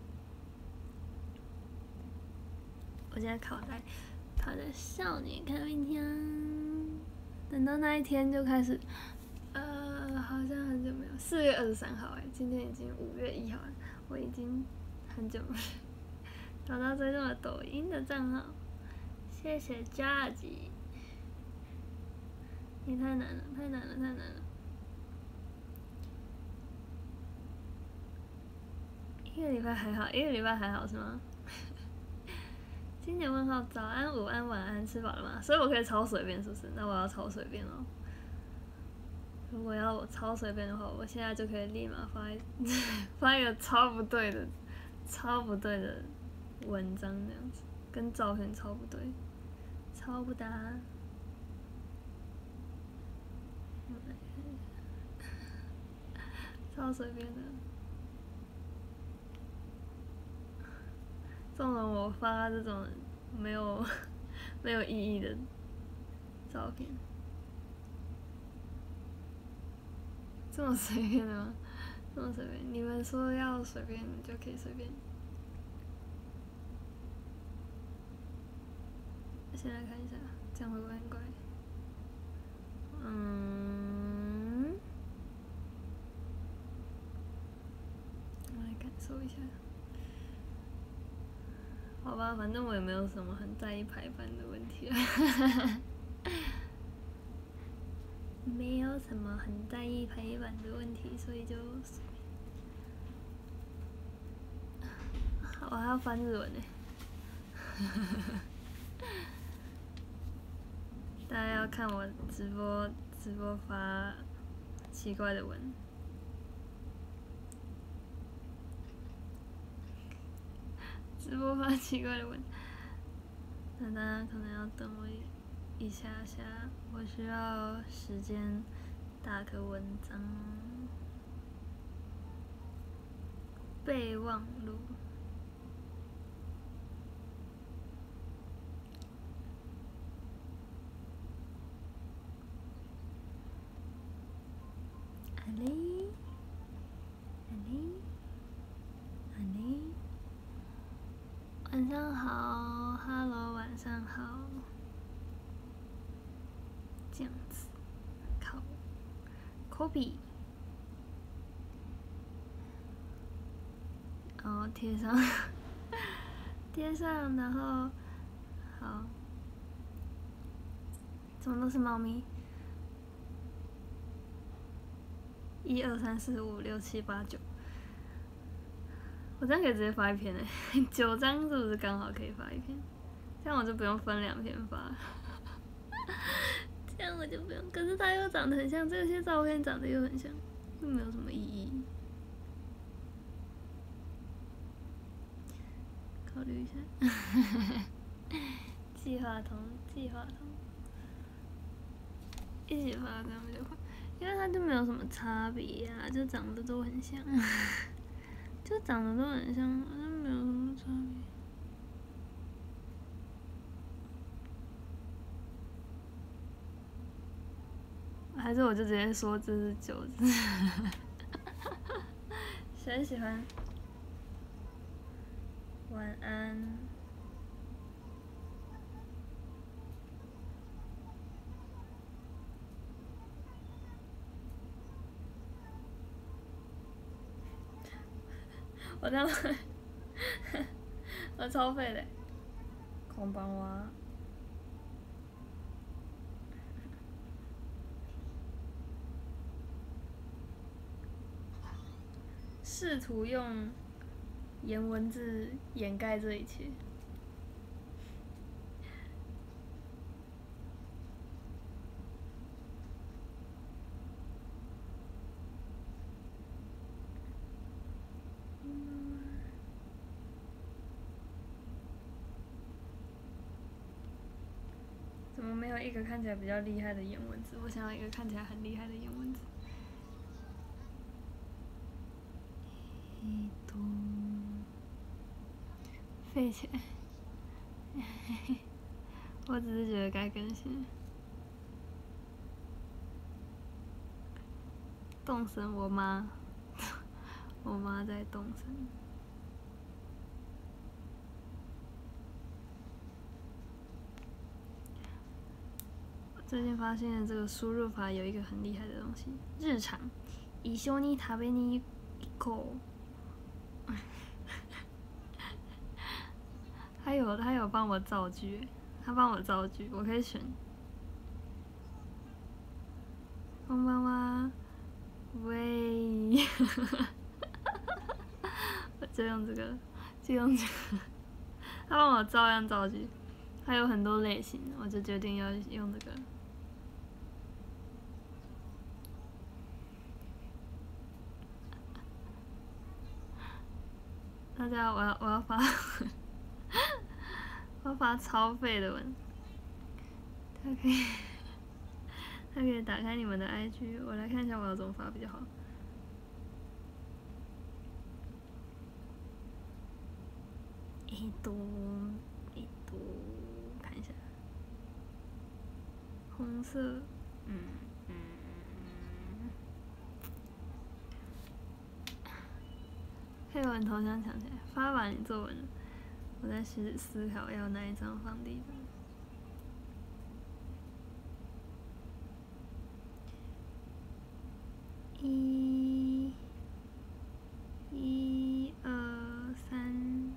我现在考在考在少年看冰箱，等到那一天就开始，呃，好像很久没有，四月二十三号哎，今天已经五月一号了，我已经很久没找到追踪了抖音的账号，谢谢佳吉，你太难了，太难了，太难了，一个礼拜还好，一个礼拜还好是吗？今年问号早安、午安、晚安，吃饱了吗？所以我可以超随便，是不是？那我要超随便哦。如果要我超随便的话，我现在就可以立马发一发一个超不对的、超不对的文章，那样子，跟照片超不对，超不搭。超随便的。纵然我发这种没有没有意义的照片，这么随便的吗？这么随便？你们说要随便就可以随便。先来看一下，这样会不会很怪？嗯，我来感受一下。好吧，反正我也没有什么很在意排版的问题啊，没有什么很在意排版的问题，所以就，我还要翻日文呢。大家要看我直播，直播发奇怪的文。直播发奇怪的文，那大家可能要等我一下下，我需要时间打个文章。备忘录。阿哩，阿哩，阿哩。晚上好 ，Hello， 晚上好。这样子，靠 ，copy， 然后贴上，贴上，然后，好，怎么都是猫咪？一二三四五六七八九。我这样可以直接发一篇诶，九张是不是刚好可以发一篇？这样我就不用分两篇发，这样我就不用。可是它又长得很像，这些照片长得又很像，又没有什么意义。考虑一下，计划通，计划通，一起发这样比较快，因为它就没有什么差别啊，就长得都很像。就长得都很像，好像没有什么差别。 还是我就直接说这是九字。谁喜欢？晚安。我他妈，我超废的。こんばんは。试图用颜文字掩盖这一切。怎么没有一个看起来比较厉害的颜文字？我想要一个看起来很厉害的颜文字。えっと，废起来。我只是觉得该更新。动身，我妈，我妈在动身。最近发现这个输入法有一个很厉害的东西，日常，一緒に食べに行こう。他有他有帮我造句，他帮我造句，我可以选。こんばんは，喂，我就用这个，就用这个，他帮我照样造句，还有很多类型，我就决定要用这个。大家，我要我要发，我要发超废的文。他可以，他可以打开你们的 I G， 我来看一下我要怎么发比较好。えっと、えっと，看一下，红色，嗯嗯。配文头像抢起来，发完你作文了，我在思思考要哪一张放第一张。一、一二三，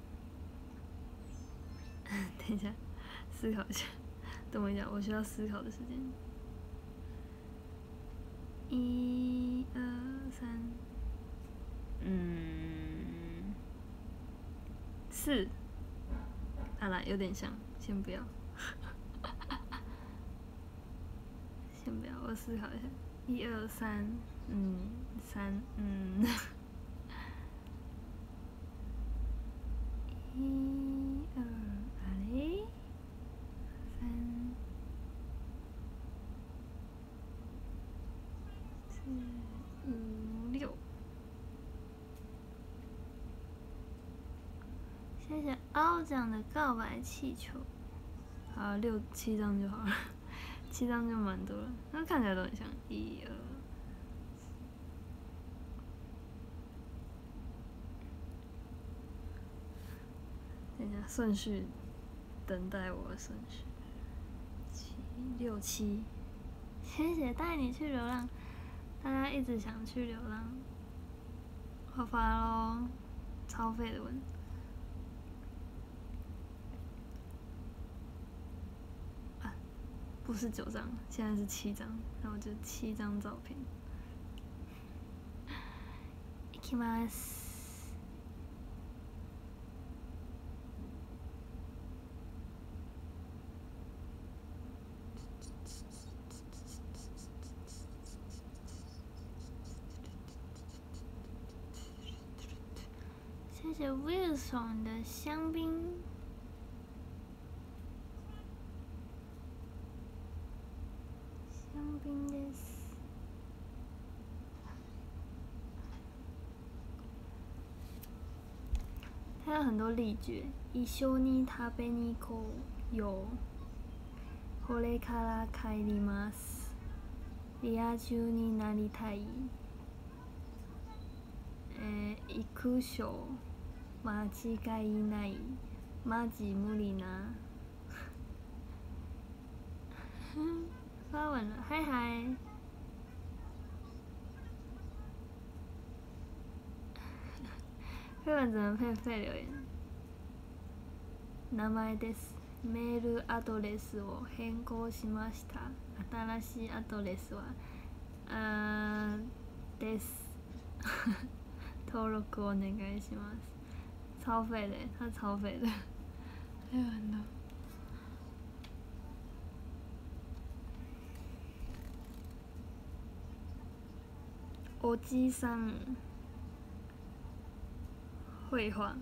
等一下，思考一下，等我一下，我需要思考的时间。一二三，嗯，四，好啦，有点像，先不要，先不要，我思考一下。一二三，嗯，三，嗯，一二，啊嘞，三，四，五，六。谢谢凹奖的告白气球，好，六七张就好了，七张就蛮多了，那看起来都很像。一二，等一下顺序，等待我的顺序。七六七，谢谢带你去流浪，大家一直想去流浪，我发咯，超废的文。不是九张，现在是七张，那我就七张照片。いきます。谢谢 Wilson 的香槟。香槟です。它有很多例句，一緒に食べに行こうよ。これから帰ります。 リア充になりたい、えー、育賞間違いない、マジ無理な发文了，嗨嗨。日文怎么配配留言？名前です。メールアドレスを変更しました。新しいアドレスはあーです登録お願いします。超废的，他超废的。日文的。おじさん绘画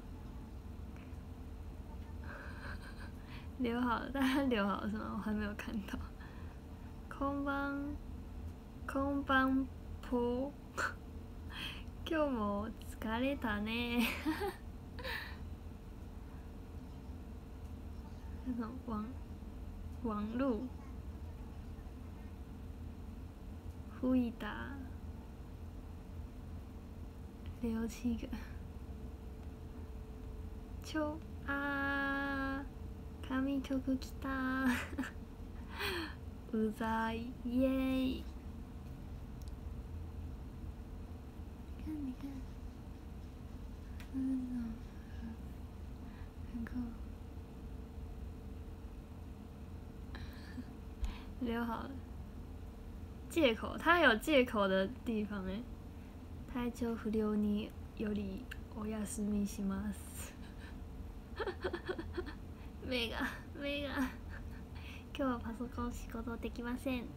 留好了，大家留好了是吗？我还没有看到。こんばん、こんばんぽ。今日も疲れたね。那种网网路，吹いた。留七个。ちょあー神曲きたうざいイエーイ。看你看，嗯，很酷。留好了。借口，他有借口的地方哎。体調不良によりお休みします目が目が今日はパソコン仕事できません。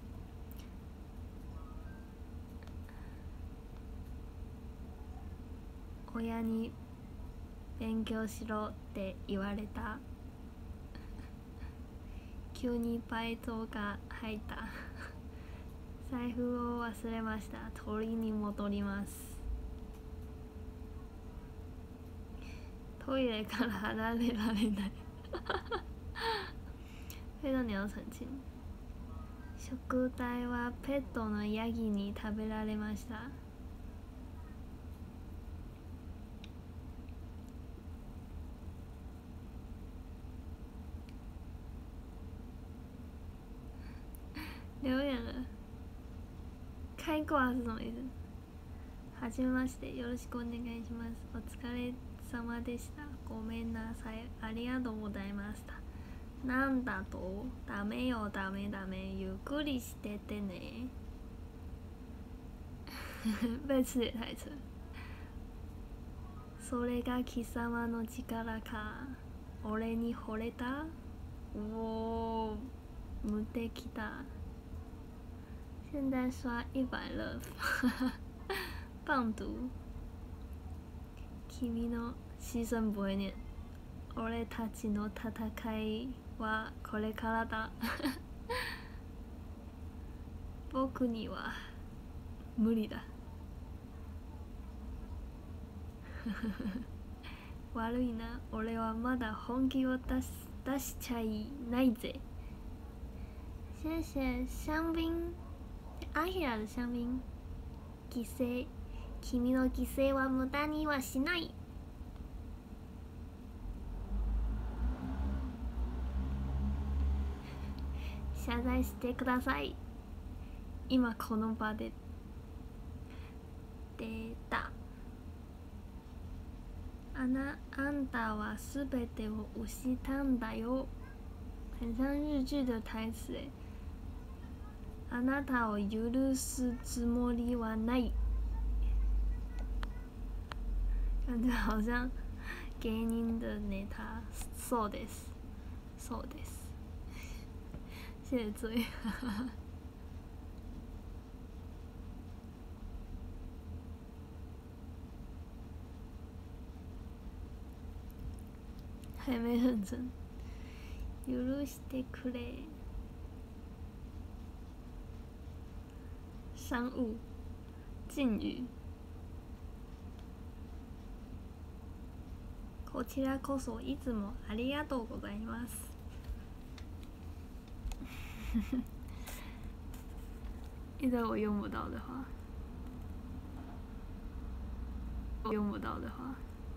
親に勉強しろって言われた。急にバイトが入った財布を忘れました。取りに戻ります。トイレから離れられない非常你要澄清。食材はペットのヤギに食べられました。留言了。開掛是什么意思？はじめまして、よろしくお願いします。お疲れ様でした。ごめんなさい。ありがとうございました。なんだと？ダメよ、ダメダメ。ゆっくりしててね。被刺也太扯。それが貴様の力か。俺に惚れた？おー、無敵だ。现在刷一百了棒读。君の牺牲不会念。俺たちの戦いはこれからだ僕には無理だ悪いな、俺はまだ本気を出し出しちゃいないぜ。谢谢香槟。アヒラ的香槟。犠牲、君の犠牲は無駄にはしない。謝罪してください。今この場で。出た。あな、あんたはすべてを失ったんだよ。很像日剧的台词诶。あなたを許すつもりはない。感觉好像芸人的ネタ。そうです。そうです。谢罪。还没认真。許してくれ。商务敬语。こちらこそいつもありがとうございます。 一个我用不到的话，我用不到的话。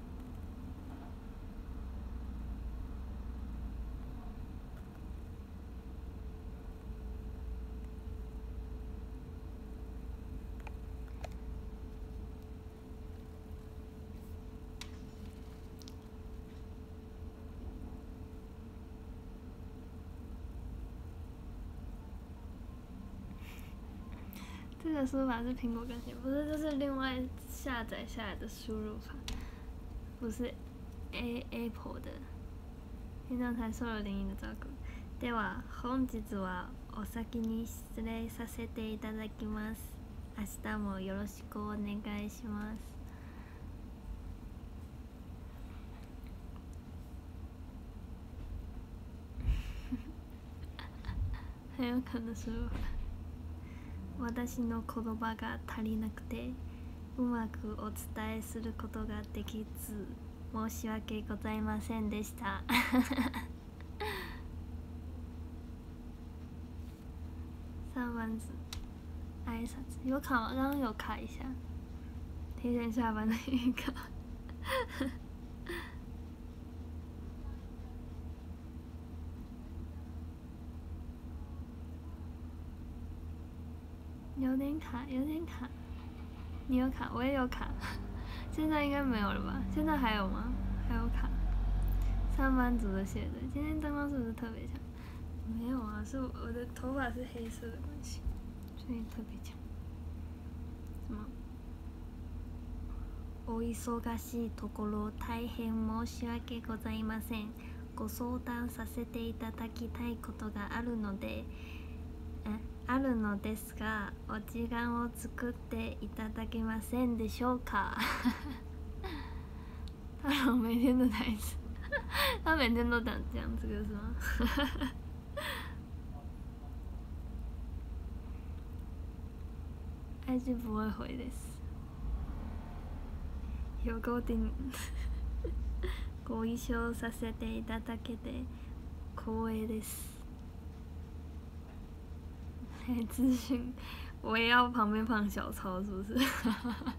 这个输入法是苹果更新，不是，这是另外下载下来的输入法，不是 A Apple 的。平常才受了灵异的照顾。では本日はお先に失礼させていただきます。明日もよろしくお願いします。很有可能输入法。私の言葉が足りなくてうまくお伝えすることができず申し訳ございませんでした上班子挨拶有卡吗？刚刚有卡一下，提前下班的预告有点卡，有点卡。你有卡，我也有卡。现在应该没有了吧？现在还有吗？还有卡。上班族的写的，今天灯光是不是特别强？没有啊，是我的头发是黑色的关系，所以特别强。什么？お忙しいところ大変申し訳ございません。ご相談させていただきたいことがあるので。あるのですが、お時間を作っていただけませんでしょうか？他说每天的台词，他每天都讲讲这个是吗？还是不会回です。有够定。ご一緒させていただけて光栄です。资讯，我也要旁边放小抄，是不是？还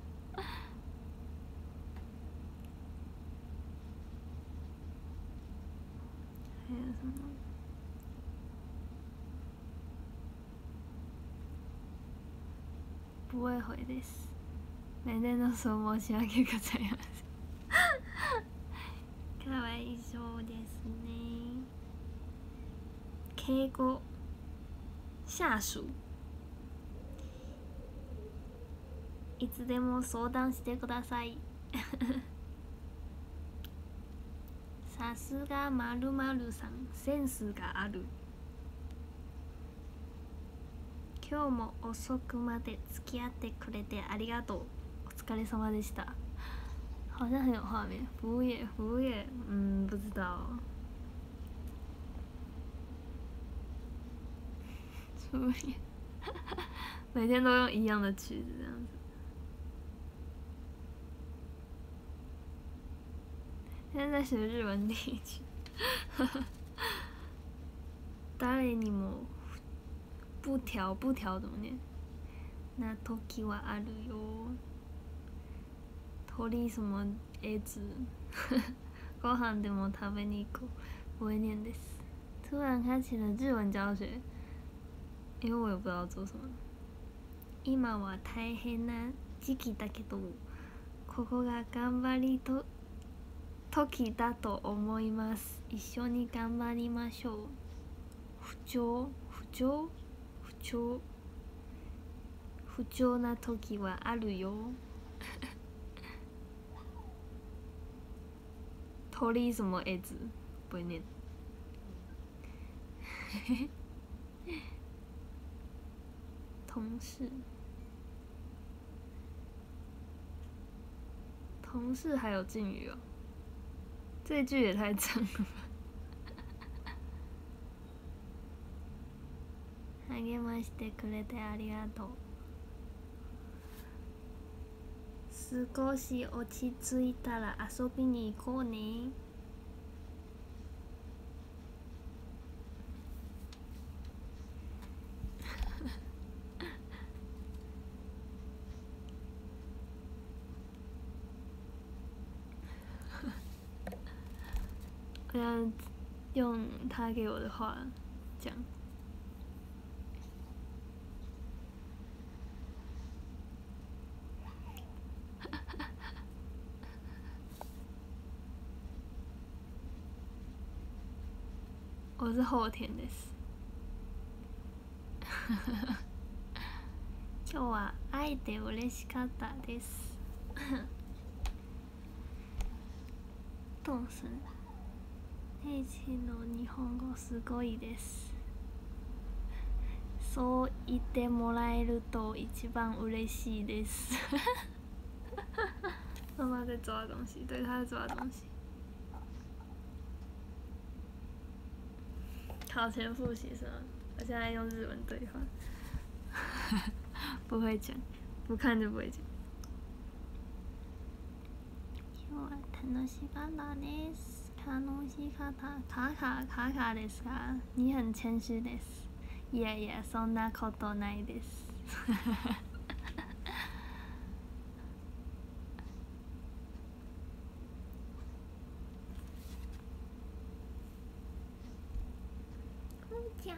有什么？不会回です。每天都说申し訳ございません。かわいそうですね。敬語。下属いつでも相談してくださいさすが〇〇さんセンスがある今日も遅くまで付き合ってくれてありがとうお疲れ様でした好像很有画面服务业服务业嗯不知道每天都用一样的曲子这样子。现在在学日文地曲。誰にも不调不调怎么念？那時はあるよ。鳥什么 A 字？ご飯でも食べに行こう。不会念です。突然开启了日文教学。因为我也不知道做什么。今は大変な時期だけど、ここが頑張りと時だと思います。一緒に頑張りましょう。不調不調不調不調な時はあるよ。鳥什么 A 字？不会念。同事，同事还有敬语哦，这句也太长了吧！励ましてくれてありがとう。少し落ち着いたら遊びに行こうね。 现在用他给我的话讲。我是后天です。今日は会えて嬉しかったです。どうする？ネイジの日本語すごいです。そう言ってもらえると一番嬉しいです。妈妈在抓东西，对，她在抓东西。考前复习是吗？我现在用日文对话，不会讲，不看就不会讲。今日は楽しかったです。楽しかった。卡卡卡卡ですか？你很谦虚です。いやいや、そんなことないです。讲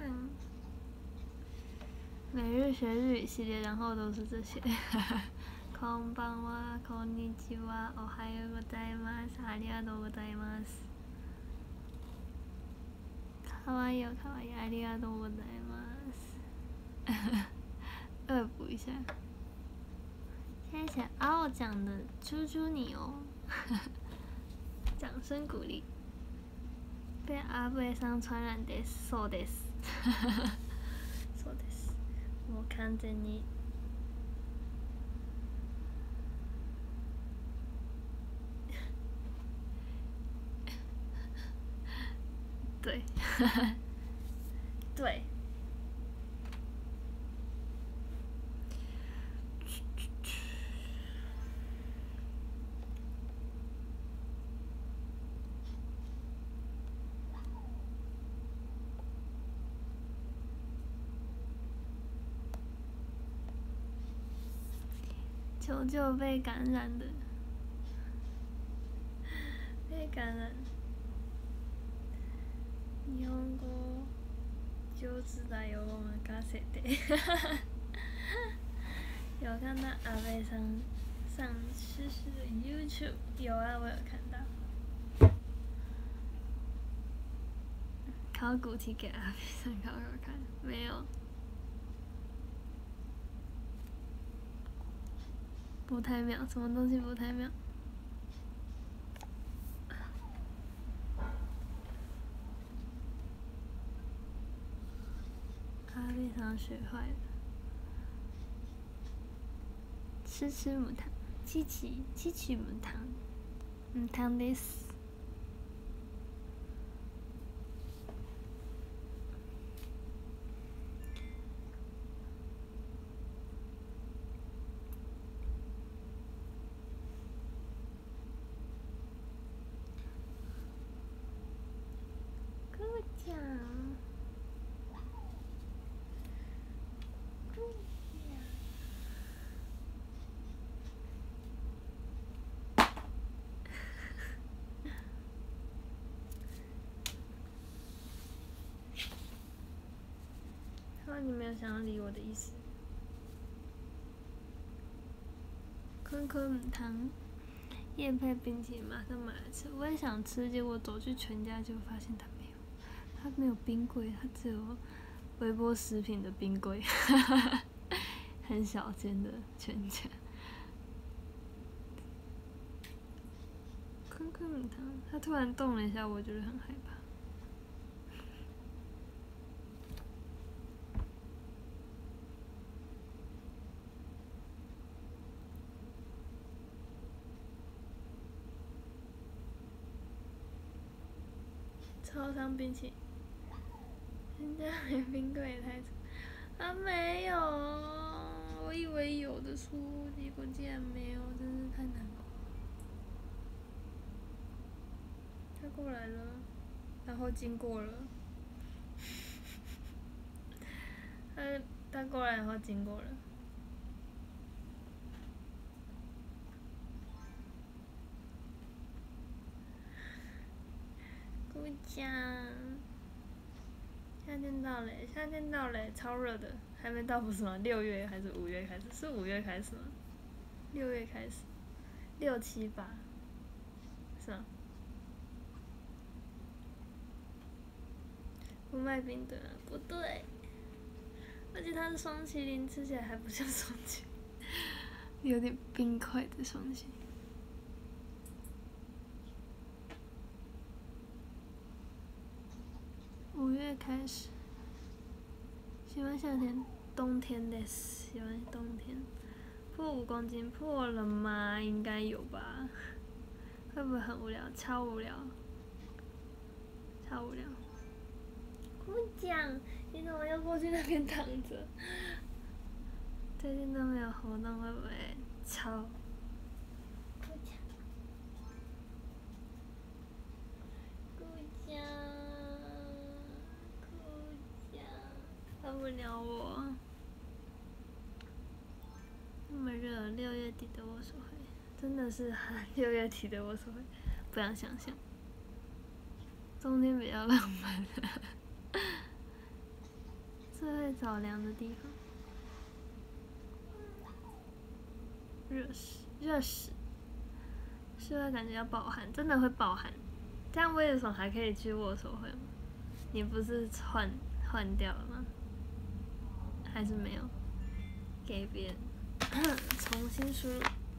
每日学日语系列，然后都是这些。こんばんは、こんにちは、おはようございます、ありがとうございます。かわいいよ、かわいい、ありがとうございます。恶补一下。谢谢奥讲的猪猪你哦，掌声鼓励。被阿贝桑传染です。そうです。そうです。もう完全に。对，对。求救被感染的，被感染。日本語上手だよ、任せて。有看到阿贝上上诗诗的 YouTube， 有啊，我有看到。考古题给阿贝上考考看，没有。不太妙，什么东西不太妙？阿贝上学坏了。吃吃母汤，七七七七母汤，母汤です。讲，他说你没有想要理我的意思。坤坤母汤，燕配冰淇淋马上买来吃，我也想吃，结果走去全家就发现它没有，它没有冰柜，它只有微波食品的冰柜，很小间的全家。坤坤母汤，它突然动了一下，我觉得很害怕。超商冰淇淋，人家没冰柜也太扯，啊没有，我以为有的书，结果竟然没有，真是太难过。他过来了，然后经过了，他他过来然后经过了。姑讲，夏天到嘞，夏天到嘞，超热的，还没到不是吗？六月还是五月开始？是五月开始吗？六月开始，六七八，是吗？不卖冰的，不对，而且它是双麒麟，吃起来还不像双麒麟，有点冰块的双麒麟。五月开始，喜欢夏天，冬天的喜欢冬天。破五公斤，破了吗？应该有吧。会不会很无聊？超无聊，超无聊。姑讲，你怎么又过去那边躺着？最近都没有活动，会不会超？姑讲，姑讲，姑讲，受不了我。那么热，六月底的握手会，真的是六月底的握手会，不想想象。冬天比较浪漫，最会着凉的地方。热死，热死！是会感觉要爆汗，真的会爆汗。这样为什么还可以去握手会吗？你不是换换掉了吗？还是没有？给别人重新输入。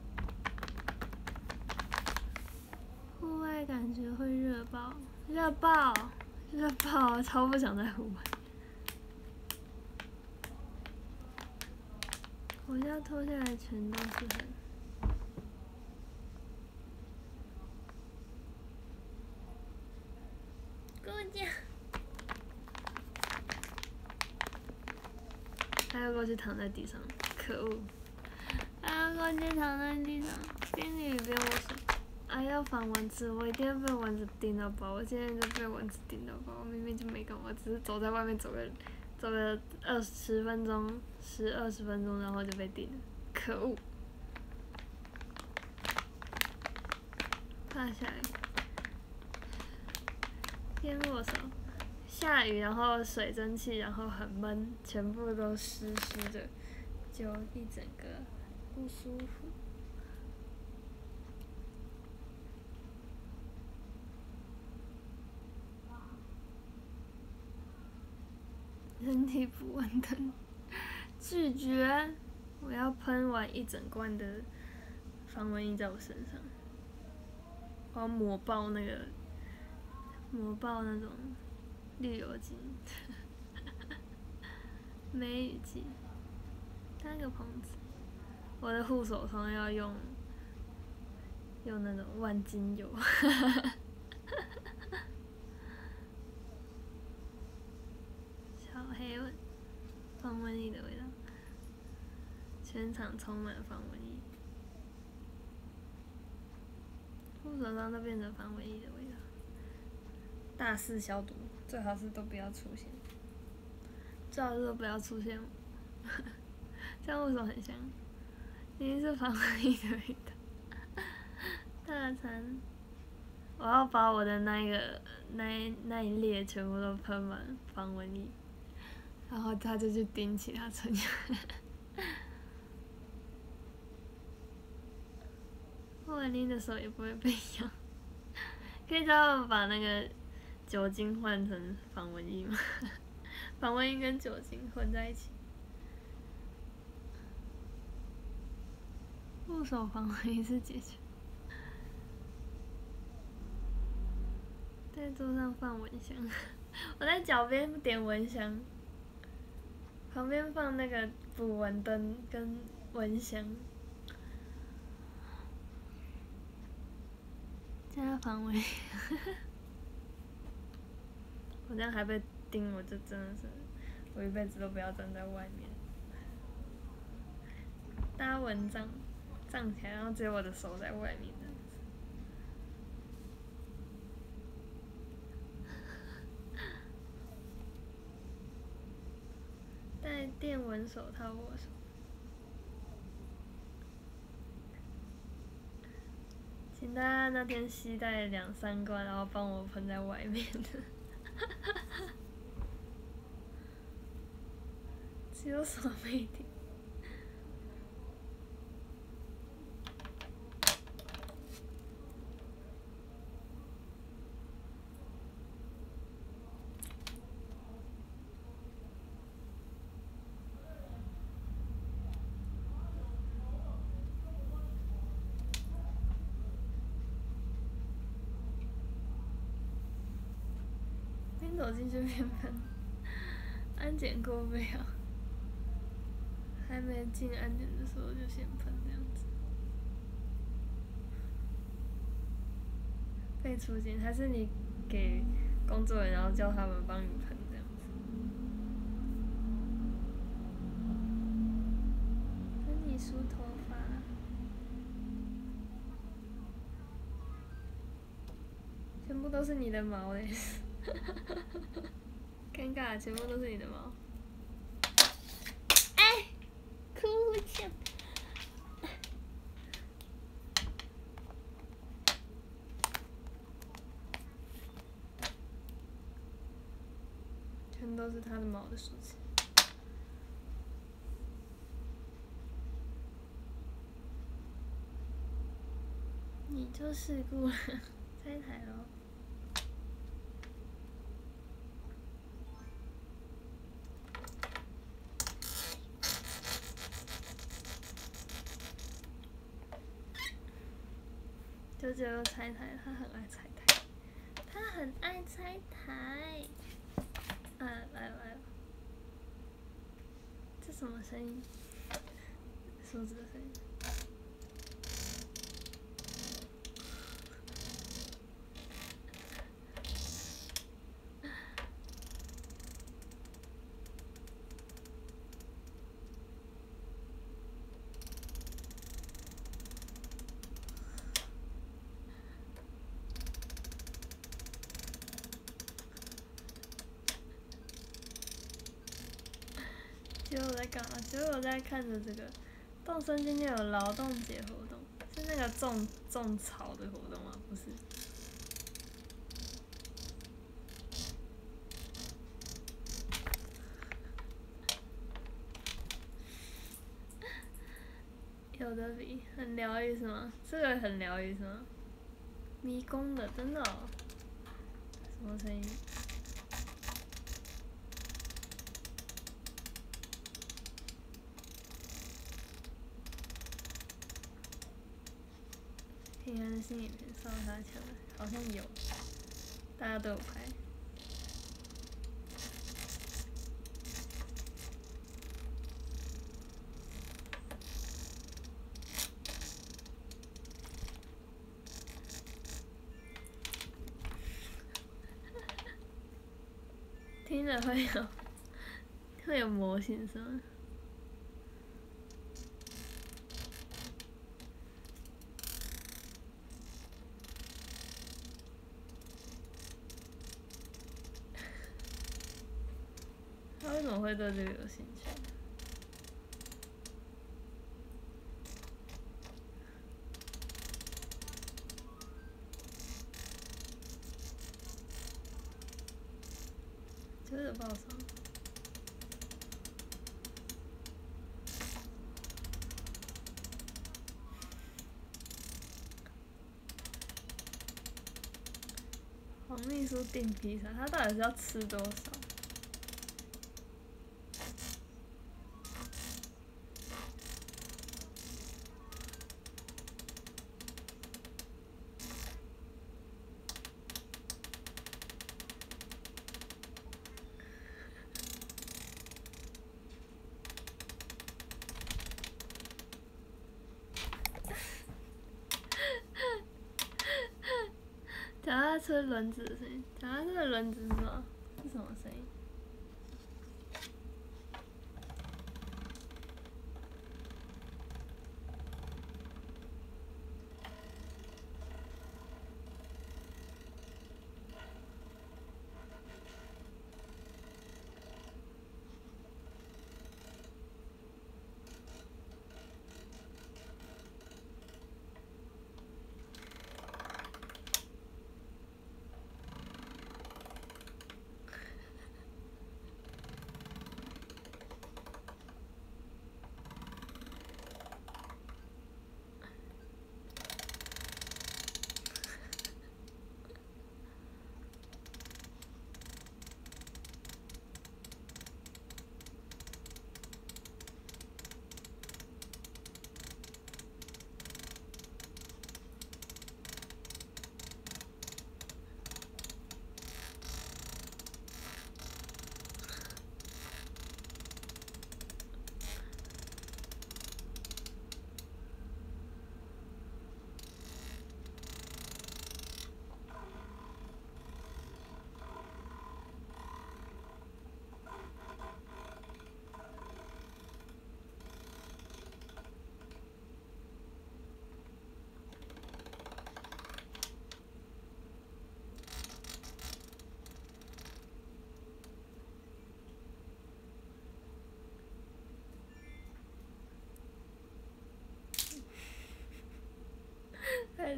户外感觉会热爆，热爆，热爆！超不想在户外。我要脱下来全都是汗。跟我讲。还要过去躺在地上，可恶！还要过去躺在地上，边淋雨边握手。还要防蚊子，我一定要被蚊子叮到爆！我现在就被蚊子叮到爆，我明明就没干嘛，我只是走在外面走个走个二十分钟，十二十分钟，然后就被叮了，可恶！怕下雨，边握手，下雨，然后水蒸气，然后很闷，全部都湿湿的，就一整个不舒服。人体不稳定，拒绝！我要喷完一整罐的防蚊液在我身上，我要抹爆那个，抹爆那种绿油精，梅雨季，搭个棚子。我的护手霜要用，用那种万金油。小黑蚊，防蚊液的味道，全场充满防蚊液，护手霜都变成防蚊液的味道。大肆消毒，最好是都不要出现，最好是都不要出现。这样为什么很香？一定是防蚊液的味道。大餐，我要把我的那个那一那一列全部都喷满防蚊液。然后他就去叮其他成员。我拎的手也不会被咬，可以叫他们把那个酒精换成防蚊液吗？防蚊液跟酒精混在一起。护手防蚊液是解决。在桌上放蚊香，我在脚边点蚊香。旁边放那个捕蚊灯跟蚊香，加防蚊。我这样还被叮，我就真的是，我一辈子都不要站在外面。搭蚊帐，站起来，然后只有我的手在外面这样子。戴电蚊手套握手。 请大家那天携带两三罐，然后帮我喷在外面的。只有什么没听？先走进去便喷，安检过没有？还没进安检的时候就先喷这样子。被出警还是你给工作人员，然后叫他们帮你喷这样子？跟你梳头发。全部都是你的毛嘞！尴尬，全部都是你的毛。哎，哭泣。全都是他的毛的事情。你就事故了，拆台咯。九九又拆台，他很爱拆台，他很爱拆台。啊，来了来了，这什么声音？梳子的声音。结果我在干嘛？结果我在看着这个，动森今天有劳动节活动，是那个种种草的活动吗？不是。有的比很疗愈是吗？这个很疗愈是吗？迷宫的，真的哦。什么声音？平安的新影片上他墙的，好像有，大家都有拍。听着会有会有魔性是吗？他为什么会对这个有兴趣？就是爆伤。黄秘书订披萨，他到底是要吃多少？脚踏车轮子的声音，脚踏车的轮子是什么？是什么声音？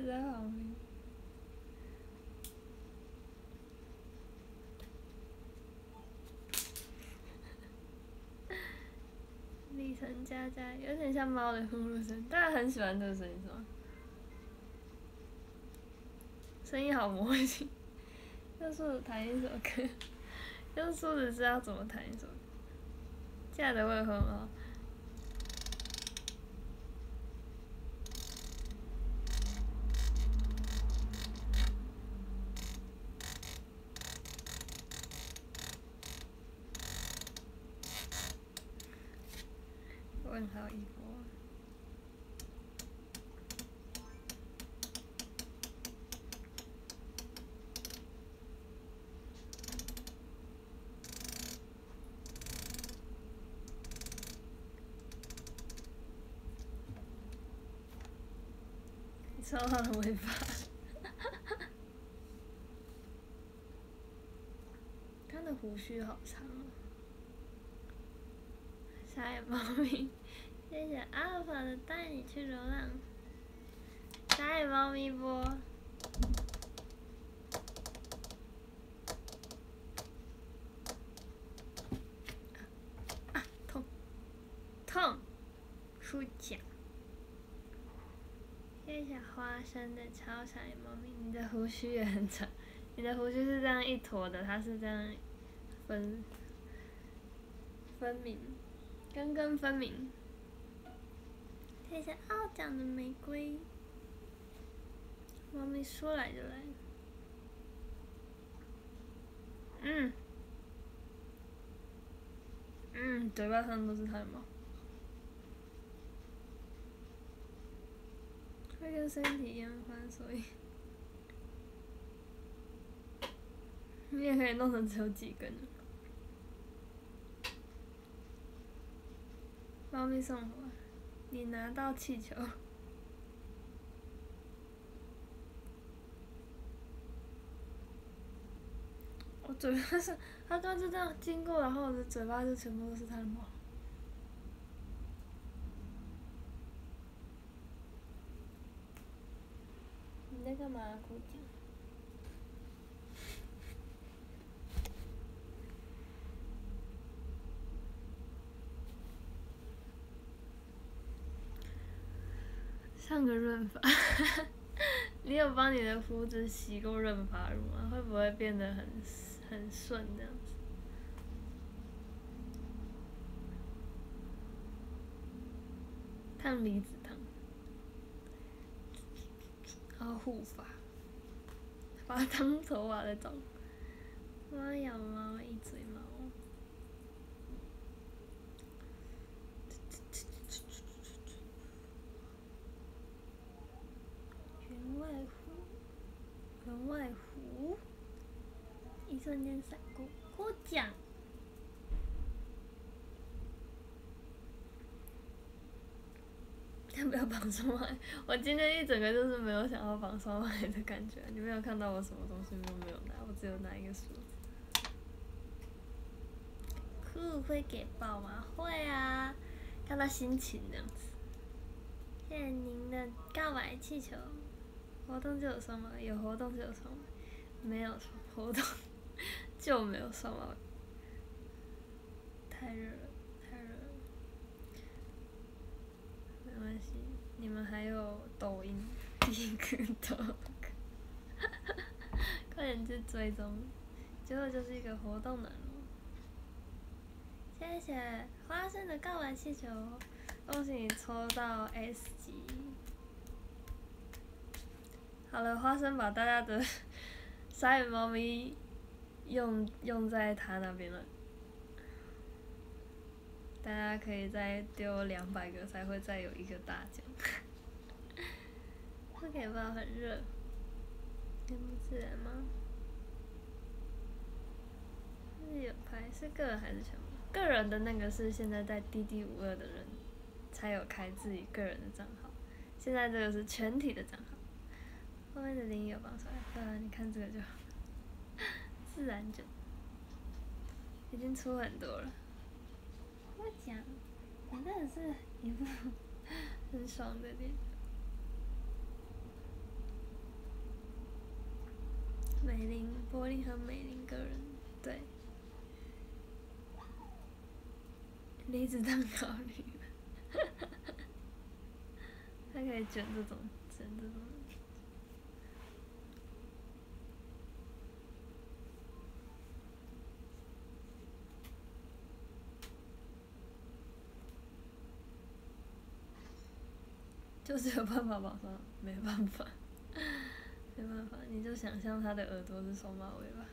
子在旁边。李晨佳佳有点像猫的呼噜声，大家很喜欢这个声音是吗？声音好魔性。用梳子弹一首歌，用梳子知道怎么弹一首歌。嫁的未婚吗？问号一波。抽到了尾巴。它的胡须好长哦。傻眼猫咪，谢谢阿尔法的带你去流浪。傻眼猫咪波。啊啊痛，痛，出奖。谢谢花生的超傻眼猫咪，你的胡须也很长，你的胡须是这样一坨的，它是这样分分明，根根分明。谢谢傲奖的玫瑰，猫咪说来就来。嗯，嗯，嘴巴上都是它的毛。会跟身体一样宽，所以你也可以弄成只有几根。猫咪送我，你拿到气球。我嘴巴是，它刚就这样经过，然后我的嘴巴就全部都是它的毛。你在干嘛，姑姐？上个润发，你有帮你的胡子洗过润发乳吗？会不会变得很很顺这样子？烫离子烫，然后护发，把它当头发在找。猫咬猫，一嘴毛。员外湖，员外湖，一瞬间闪过，获奖。要不要绑双马尾？我今天一整个就是没有想要绑双马尾的感觉。你没有看到我什么东西都没有拿，我只有拿一个梳子。酷会给爆吗？会啊，看到心情这样子。谢谢您的告白气球。活动就有双马尾，有活动就有双马尾，没有活动就没有双马尾。太热了，太热了。没关系，你们还有抖音、TikTok， 快点去追踪。最后就是一个活动栏咯。谢谢花生的告白气球，恭喜你抽到 S 级。好了，花生把大家的傻眼猫咪用用在他那边了。大家可以再丢两百个，才会再有一个大奖。不给爆很热，很不自然吗？是有拍，是个人还是全部？个人的那个是现在在滴滴五二的人才有开自己个人的账号，现在这个是全体的账号。后面的零有绑出来，对啊，你看这个就好，自然卷，已经出很多了。我讲，你真的是一副很爽的脸。 美玲、柏林和美玲个人，对。离子当考虑了，他可以卷这种，卷这种。就是有办法绑上，没办法，没办法，你就想象他的耳朵是双马尾吧。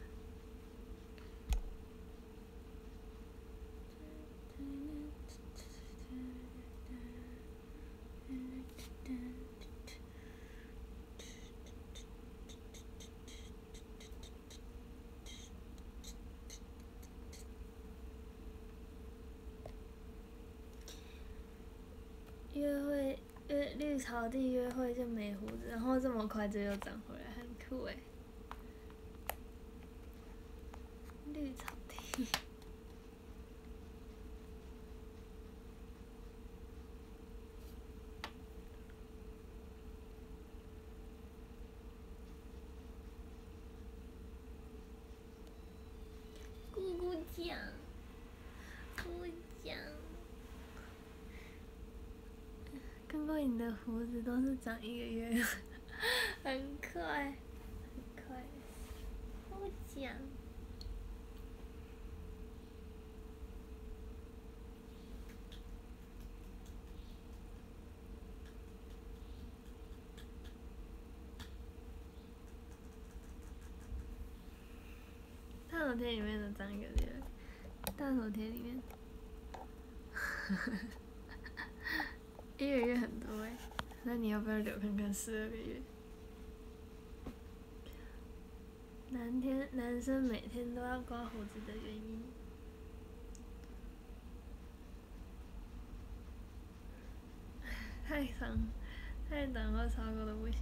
约会约绿草地约会就没胡子，然后这么快就又长回来，很酷哎！绿草地。咕咕酱，咕酱。看过你的胡子都是长一个月，很快，很快。咕酱。大头贴里面的长一个月，大头贴里面，一个月很多哎，那你要不要留看看十二个月？男天男生每天都要刮胡子的原因，太长，太短或超过都不行。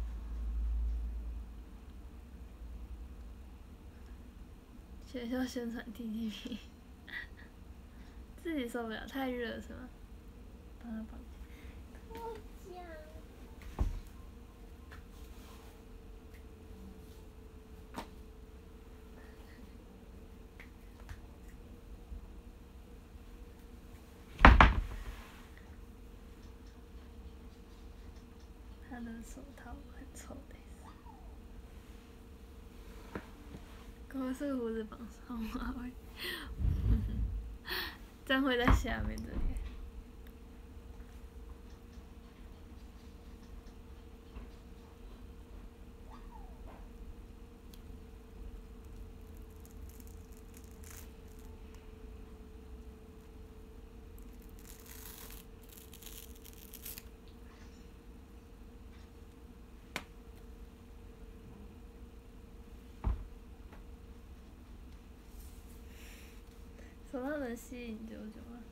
学校宣传 T T P， 自己受不了，太热是吗？帮他绑。我讲。他的手套很臭的。我是胡子绑双马尾，这样会在下面这里。手套能吸引久久吗？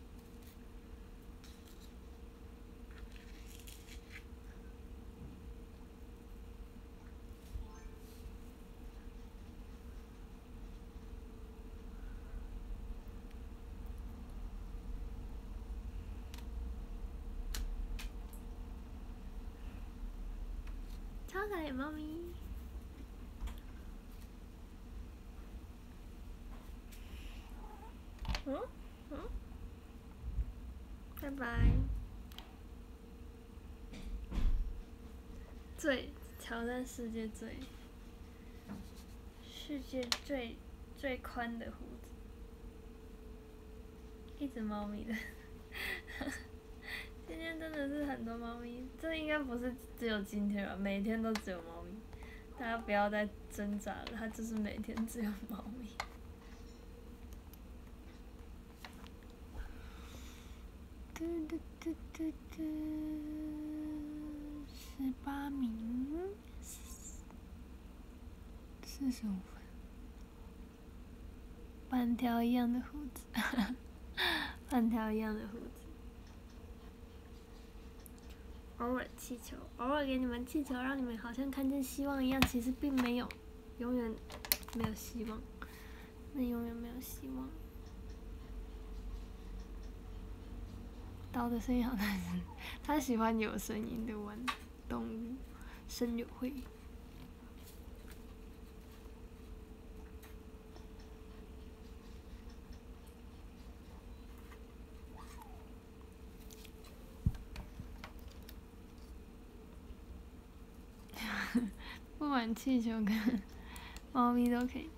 超可爱猫咪。嗯嗯，拜拜。最挑战世界最世界最最宽的胡子，一只猫咪的。今天真的是很多猫咪，这应该不是只有今天吧？每天都只有猫咪，大家不要再挣扎了，它就是每天只有猫咪。嘟嘟嘟嘟嘟，十八名，四十五分，半条一样的胡子，半条一样的胡子。偶尔气球，偶尔给你们气球，让你们好像看见希望一样，其实并没有，永远没有希望，那永远没有希望。刀的声音好大声，他喜欢有声音的玩动物，声友会。 不管气球跟猫咪都可以。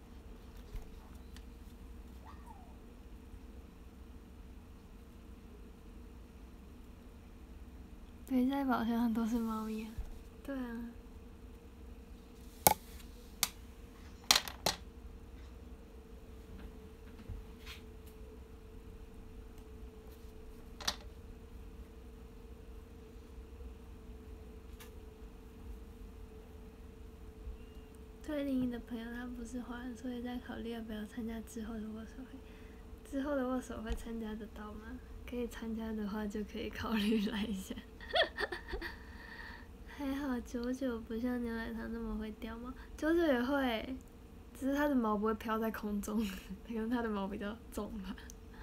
北赛宝箱都是猫咪啊。对啊。对另一的朋友，他不是华人，所以在考虑要不要参加之后的握手会。之后的握手会参加得到吗？可以参加的话，就可以考虑来一下。还好九九不像牛奶糖那么会掉毛，九九也会，只是它的毛不会飘在空中，可能它的毛比较重吧。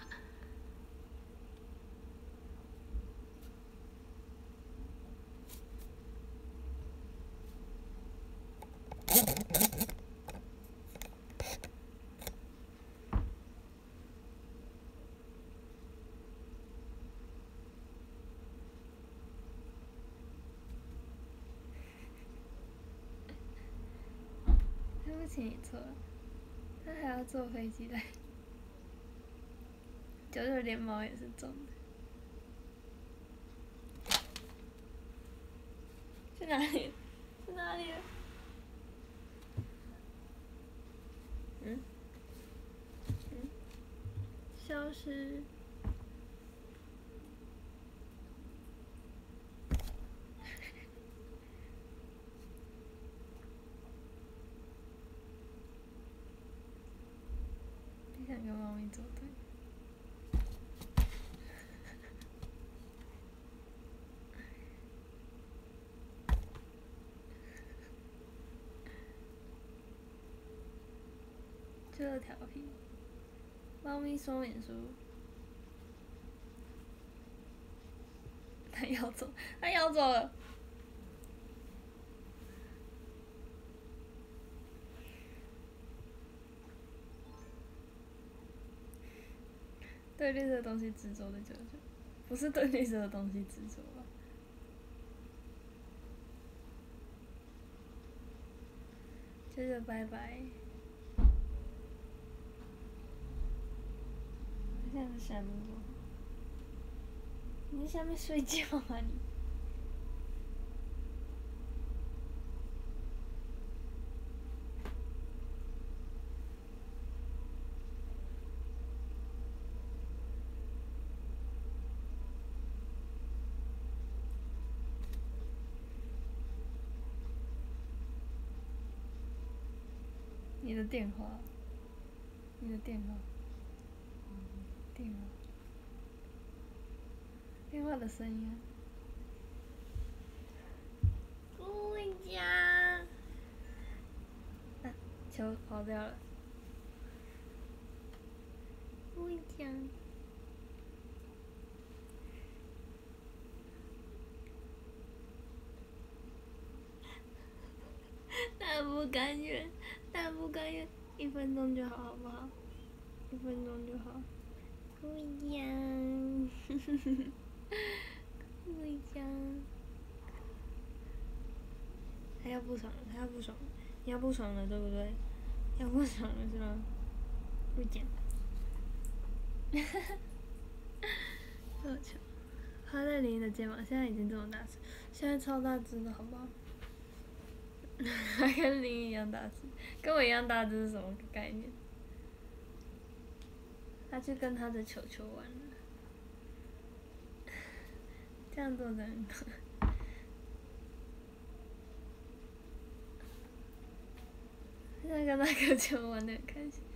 对不起，你错了，他还要坐飞机来。九九连毛也是重的。去哪里？去哪里了？嗯？嗯？消失。不想跟猫咪作对。这调皮。猫咪说明书。它要走，它要走了。对绿色的东西执着的九九，不是对绿色的东西执着吧？九九拜拜。我现在在下面做。你在下面睡觉啊你？你的电话，你的电话，电话，电话的声音啊。顾家，啊，球跑掉了。顾家，大不甘愿，大不甘愿，一分钟就好，好不好？一分钟就好。顾家，顾家，他要不爽了，他要不爽了，你要不爽了，对不对？要不爽了是吗？不讲。哈哈。好巧，趴在林的肩膀，现在已经这么大只，现在超大只的好不好？还跟林一样大只，跟我一样大只是什么概念？他去跟他的球球玩了，这样做真好。现在跟那个球玩得很开心。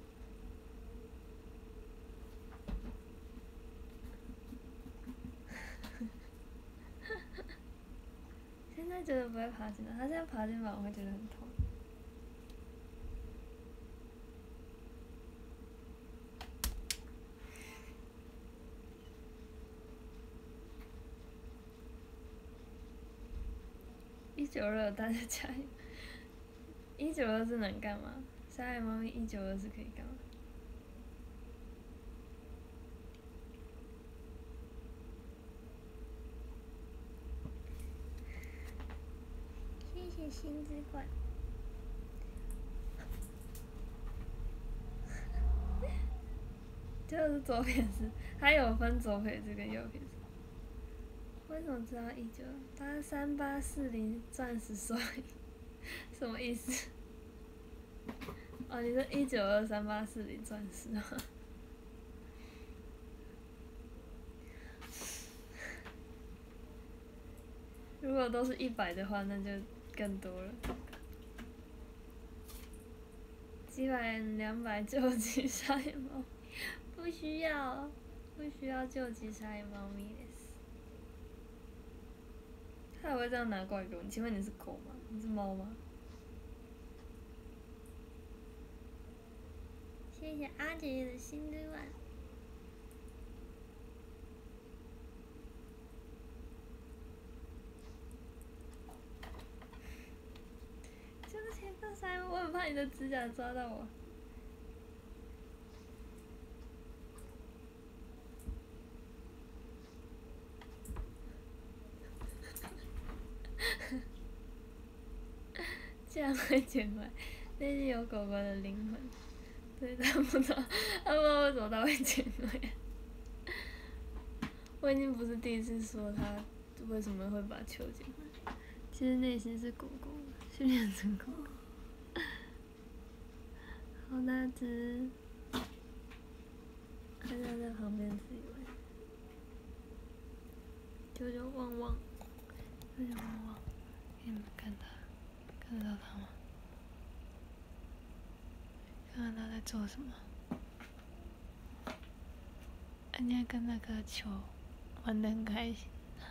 现在觉得不会爬肩膀，他现在爬肩膀我会觉得很痛。一九二，大家加油！一九二是能干嘛？沙海猫咪一九二是可以干嘛？谢谢星之冠。就是左撇子，还有分左撇子跟右撇子。为什么知道一九？他三八四零钻石手印，什么意思？哦，你说一九二三八四零钻石吗？如果都是一百的话，那就更多了。几百两百救急鲨鱼猫，不需要，不需要救急鲨鱼猫咪的。他还会这样拿过来给我？请问你是狗吗？你是猫吗？谢谢阿姐姐的新之碗。就是前个腮，我很怕你的指甲抓到我。竟然会捡回来，内心有狗狗的灵魂。对，他不知道，他不知道为什么他会捡回来。我已经不是第一次说他为什么会把球捡回来，其实内心是狗狗，训练成狗。好大只，它就在旁边自己玩。九九旺旺，九九旺旺，给你们看它，看得到它吗？看看它在做什么？人家跟那个球玩得很开心。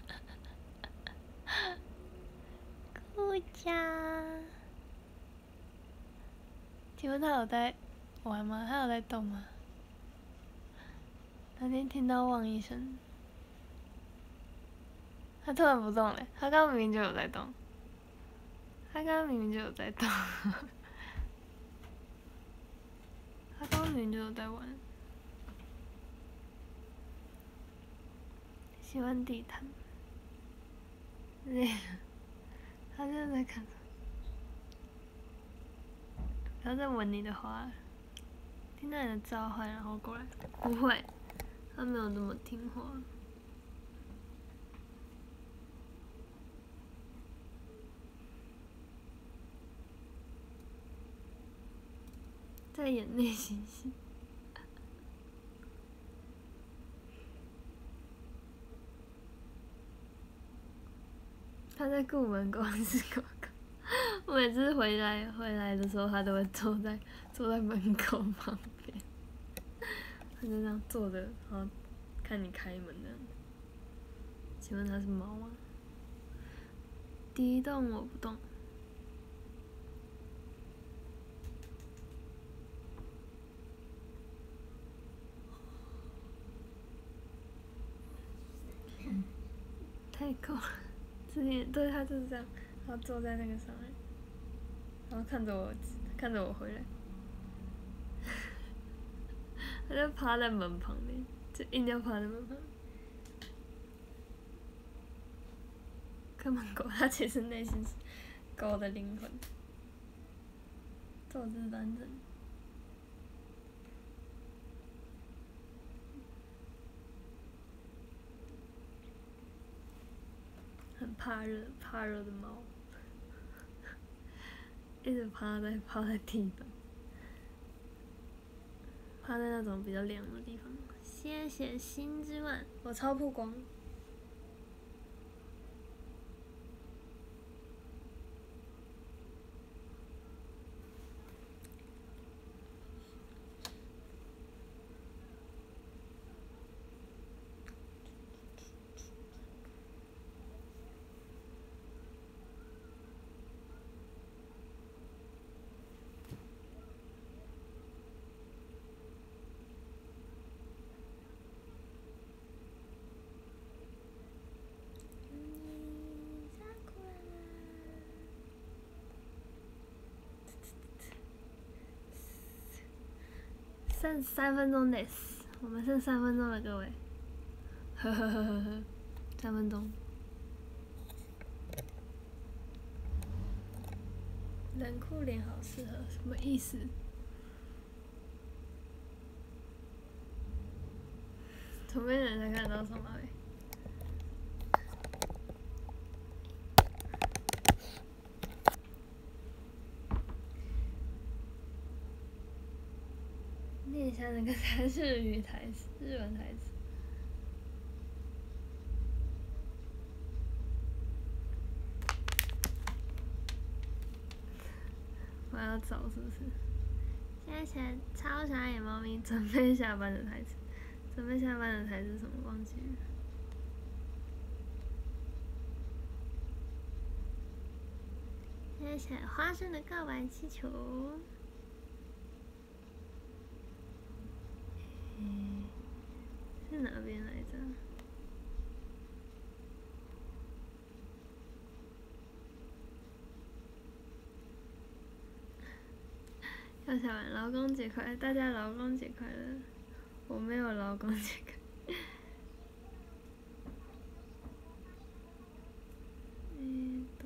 顾家，请问他有在玩吗？他有在动吗？那天听到汪一声，他突然不动了。他刚刚明明就有在动，他刚刚明明就有在动，他刚刚明明就有在玩。喜欢地毯，对，他真的在看。不要再闻你的花了，听到你的召唤然后过来。不会，他没有那么听话。在演内心戏。他在顾门狗还是狗狗？我每次回来回来的时候，他都会坐在坐在门口旁边，他就这样坐着，然后看你开门这样。请问他是猫吗？敌动我不动。太够了，之前对他就是这样，然后坐在那个上面，然后看着我，看着我回来，他就趴在门旁边，就硬要趴在门旁边。看门狗，它其实内心是狗的灵魂，坐姿端正。很怕热，怕热的猫，一直趴在趴在地板，趴在那种比较凉的地方。谢谢星之万，我超曝光。剩三分钟的，我们剩三分钟了，各位。呵呵呵呵呵，三分钟。 冷酷脸好适合，什么意思？除非人才看得到双马尾。念一下那个台日语台词，日文台词。我要找是不是？现在起来超傻眼猫咪准备下班的台词，准备下班的台词是什么忘记了？现在起来花生的告白气球。嗯，是哪边来着？要下班，劳工节快乐！大家劳工节快乐！我没有劳工节快乐。えっと。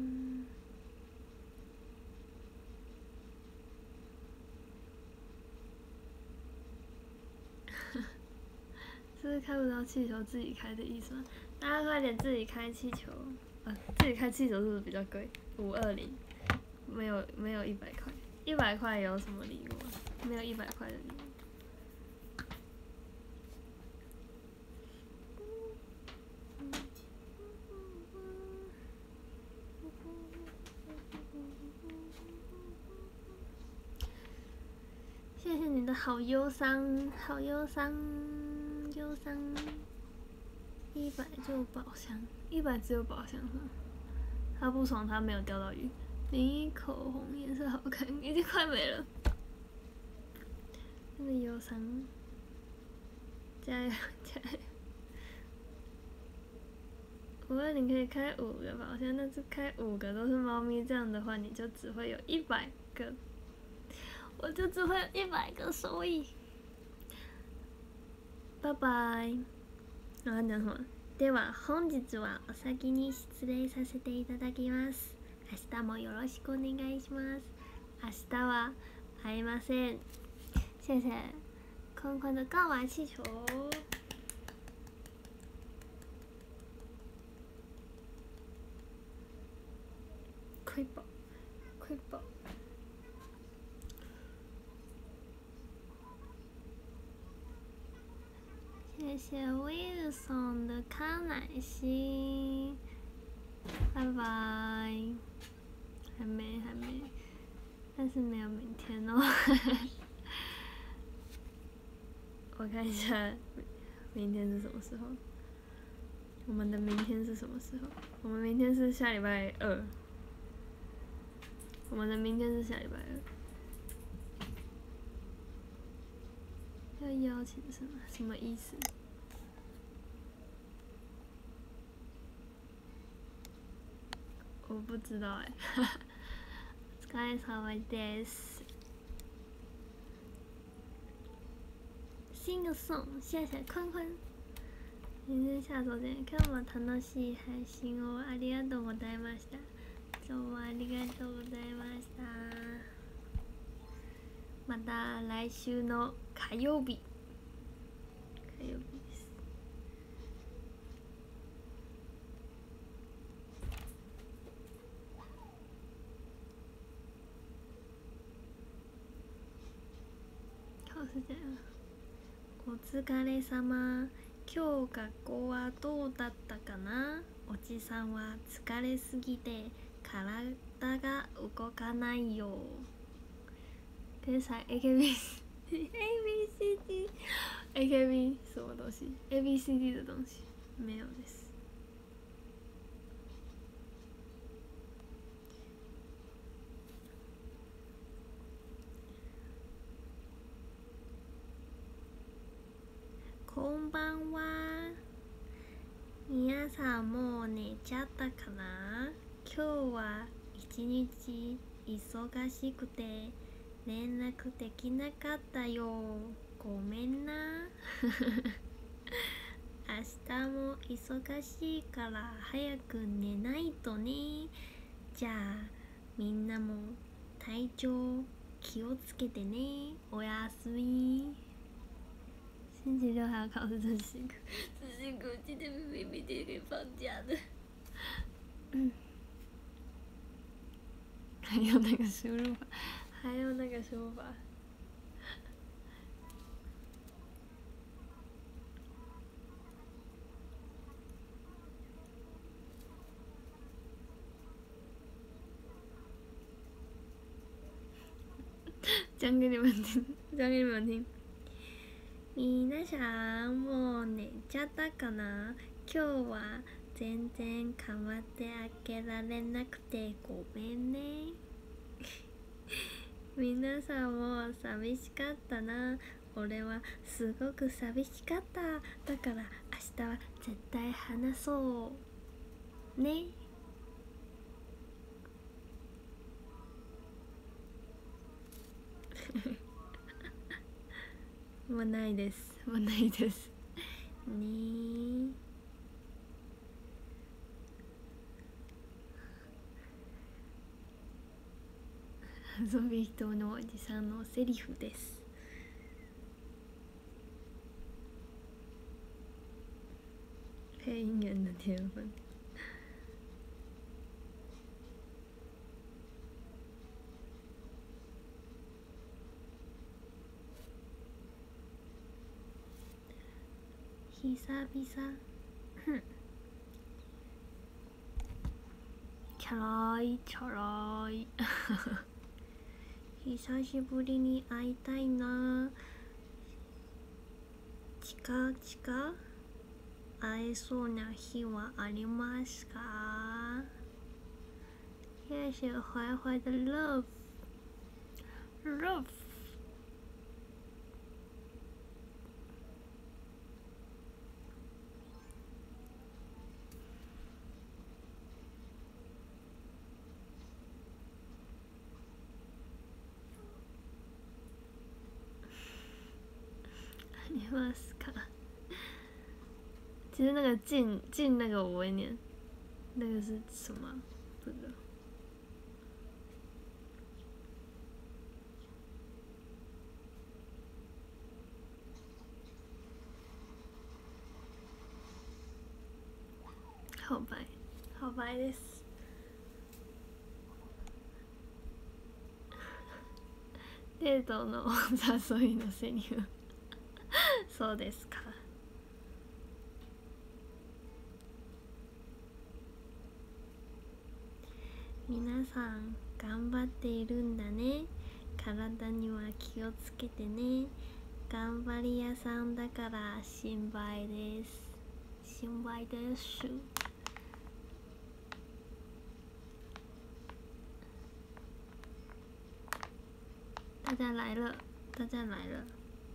是不是开不到气球自己开的意思吗？大家快点自己开气球！啊，自己开气球是不是比较贵？五二零，没有没有一百块，一百块有什么礼物？没有一百块的礼物。谢谢你的好忧伤，好忧伤，忧伤。一百就宝箱，一百只有宝箱是吗？他不爽，他没有钓到鱼。你口红颜色好看，已经快没了。真的忧伤，加油加油！五二零可以开五个宝箱，但是开五个都是猫咪，这样的话你就只会有一百个。我就只会有一百个收益。拜拜。然后讲什么？では本日はお先に失礼させていただきます。明日もよろしくお願いします。明日は会えません。谢谢坤坤的告白气球。亏宝，亏宝。谢谢 Wilson 的康乃馨，拜拜。还没，还没，但是没有明天哦。我看一下，明天是什么时候？我们的明天是什么时候？我们明天是下礼拜二。我们的明天是下礼拜二。要邀请什么？什么意思？我不知道哎。お疲れ様です。新的送，谢谢坤坤。明天下周见。今日も楽しい配信をありがとうございました。今日もありがとうございました。また来週の火曜日。火曜日です。好是这样。お疲れ様。今日学校はどうだったかな？おじさんは疲れすぎて体が動かないよ。可以猜 A K B A B C D A K B 什么东西 ？A B C D 的东西没有です。こんばんは。皆さんもう寝ちゃったかな？今日は一日忙しくて連絡できなかったよ。ごめんな。明日も忙しいから早く寝ないとね。じゃあみんなも体調気をつけてね。おやすみ。星期六还要考试，真辛苦，真辛苦。今天明明明天可以放假的。嗯，还有那个输入法，还有那个输入法。讲给你们听，讲给你们听。皆さんもう寝ちゃったかな。今日は全然構って開けられなくてごめんね。皆さんも寂しかったな。俺はすごく寂しかった。だから明日は絶対話そうね。もうないです。もうないですね。遊び人のおじさんのセリフです。配音员的天分。久々チャラいチャラい久しぶりに会いたいな。近々会えそうな日はありますか？谢谢坏坏的 love love。ありますか？其实那个进进那个我会念，那个是什么？不知道。好白，好白です。デートのお誘いのセリフ。そうですか。皆さん頑張っているんだね。体には気をつけてね。頑張り屋さんだから心配です。心配です。大家来了，大家来了。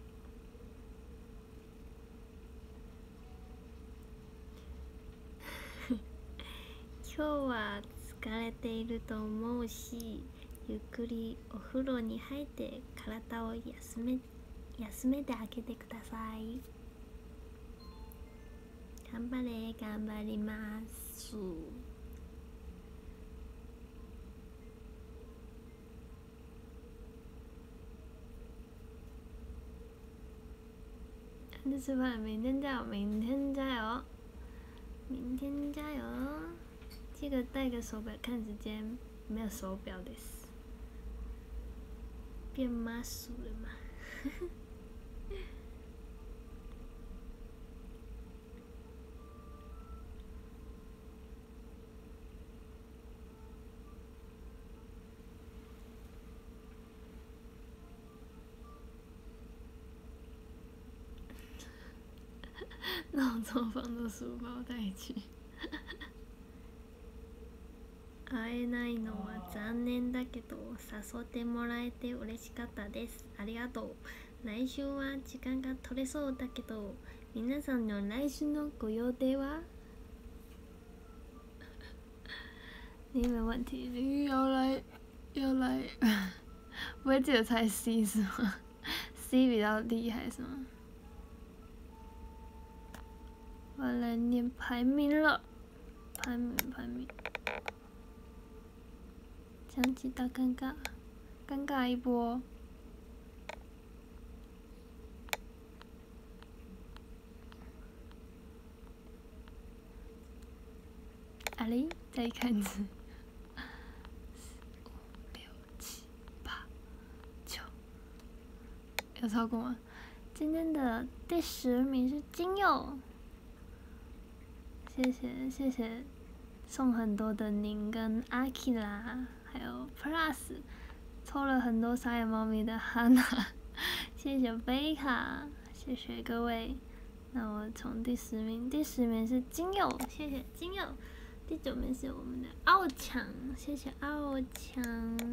今日は疲れていると思うし、ゆっくりお風呂に入って体を休め休めてあげてください。頑張れ、頑張ります。看着吃饭，明天加油，明天加油，明天加油！记得带个手表看时间，没有手表的是，变妈属了嘛？闹钟放到书包带去。会えないのは残念だけど、誘ってもらえて嬉しかったです。ありがとう。来週は時間が取れそうだけど、皆さんの来週のご予定は？你没问题，你要来要来，不会记得猜 C 是吗？C 比较厉害是吗？我来念排名了，排名排名。 想起大尴尬，尴尬一波。啊嘞，再看一次。有超过吗？今天的第十名是金佑，谢谢谢谢，送很多的您跟阿 K 啦，还有 Plus， 抽了很多傻眼猫咪的哈娜，谢谢贝卡，谢谢各位。那我从第十名，第十名是金佑，谢谢金佑。第九名是我们的奥强，谢谢奥强。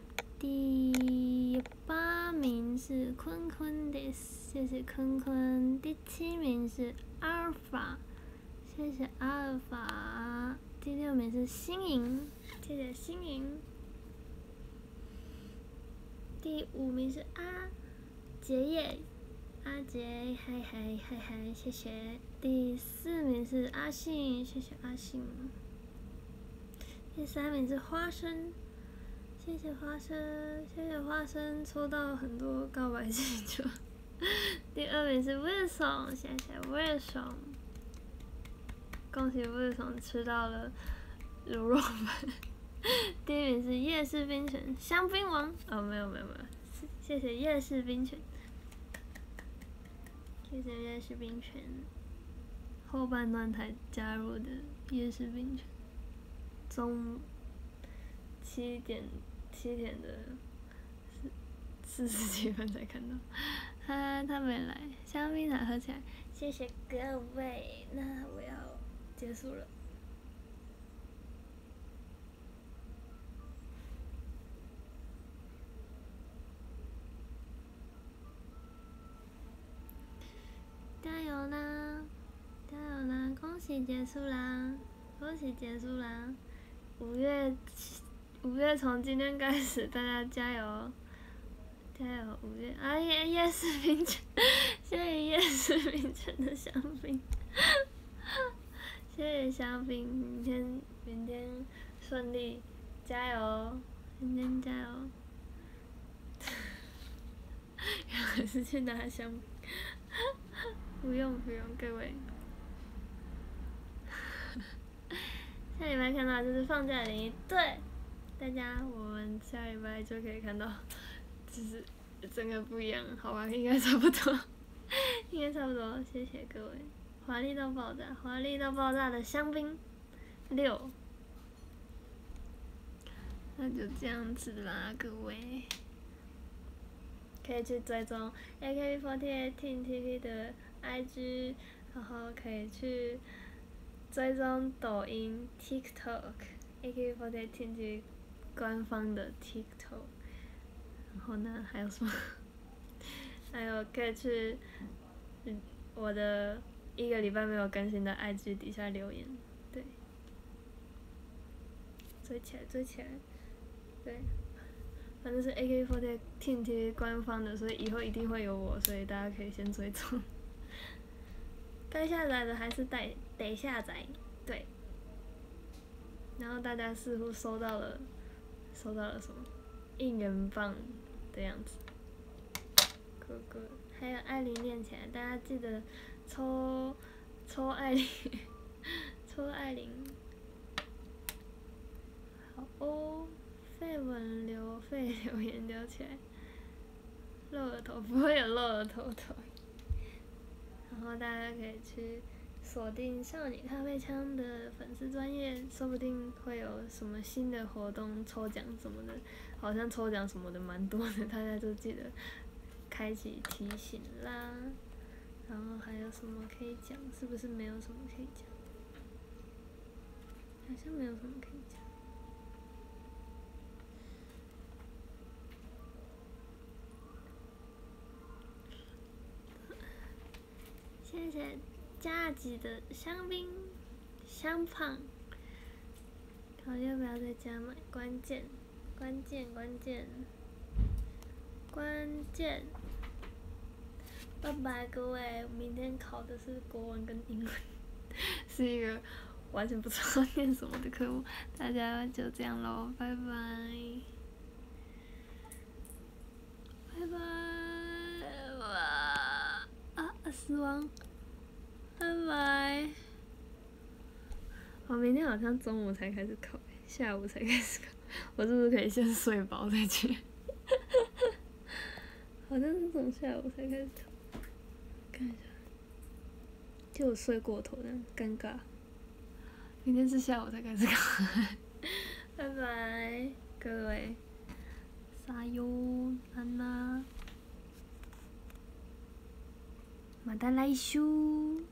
第八名是坤坤的，谢谢坤坤。第七名是阿尔法，谢谢阿尔法。第六名是新颖，谢谢新颖。第五名是阿杰耶，阿杰，嗨嗨嗨嗨，谢谢。第四名是阿信，谢谢阿信。第三名是花生。谢谢花生，谢谢花生，抽到很多告白气球。第二名是 Wilson， 谢谢 Wilson， 恭喜 Wilson 吃到了卤肉饭。第一名是夜市冰泉香槟王，哦没有没有没有，谢谢夜市冰泉，谢谢夜市冰泉，后半段才加入的夜市冰泉，中七点。七点的四四十几分才看到，哈，他没来，香槟茶喝起来，谢谢各位，那我要结束了。加油啦！加油啦！恭喜结束啦！恭喜结束啦！五月。五月从今天开始，大家加油，加油！五月啊夜夜市冰泉，谢谢夜市冰泉的香槟，谢谢香槟，明天明天顺利，加油！明天加油！原来是去拿香槟，不用不用，各位。下礼拜看到就是放假零一，对。大家，我们下礼拜就可以看到，就是整个不一样，好吧？应该差不多，应该差不多。谢谢各位，华丽到爆炸，华丽到爆炸的香槟六，那就这样子啦，各位，可以去追踪 A K B 四十八 Team T V 的 I G， 然后可以去追踪抖音 TikTok，A K B 四十八 Team T V。官方的 TikTok， 然后呢，还有什么？还有可以去我的一个礼拜没有更新的 I G 底下留言，对，追起来，追起来，对，反正是 A K B 四十八 Team T V 官方的，所以以后一定会有我，所以大家可以先追踪。该下载的还是得得下载，对。然后大家似乎收到了。收到了什么？应援棒的样子，哥哥，还有艾琳练起来，大家记得抽抽艾琳，抽艾琳。好哦，绯闻流，肺留言留起来。露额头不会有露额头头。然后大家可以去锁定少女咖啡枪的粉丝专页，说不定会有什么新的活动、抽奖什么的，好像抽奖什么的蛮多的，大家就记得开启提醒啦。然后还有什么可以讲？是不是没有什么可以讲？好像没有什么可以讲。谢谢佳吉的香槟香胖，考虑要不要在家买？关键，关键，关键，关键。拜拜各位，明天考的是国文跟英文，是一个完全不知道念什么的科目。大家就这样咯，拜拜，拜拜，哇啊死亡，拜拜。我明天好像中午才开始考，下午才开始考，我是不是可以先睡饱再去？好像是从下午才开始考，看一下，就我睡过头，这样尴尬。明天是下午才开始考，拜拜，各位，撒哟那拉，また来週。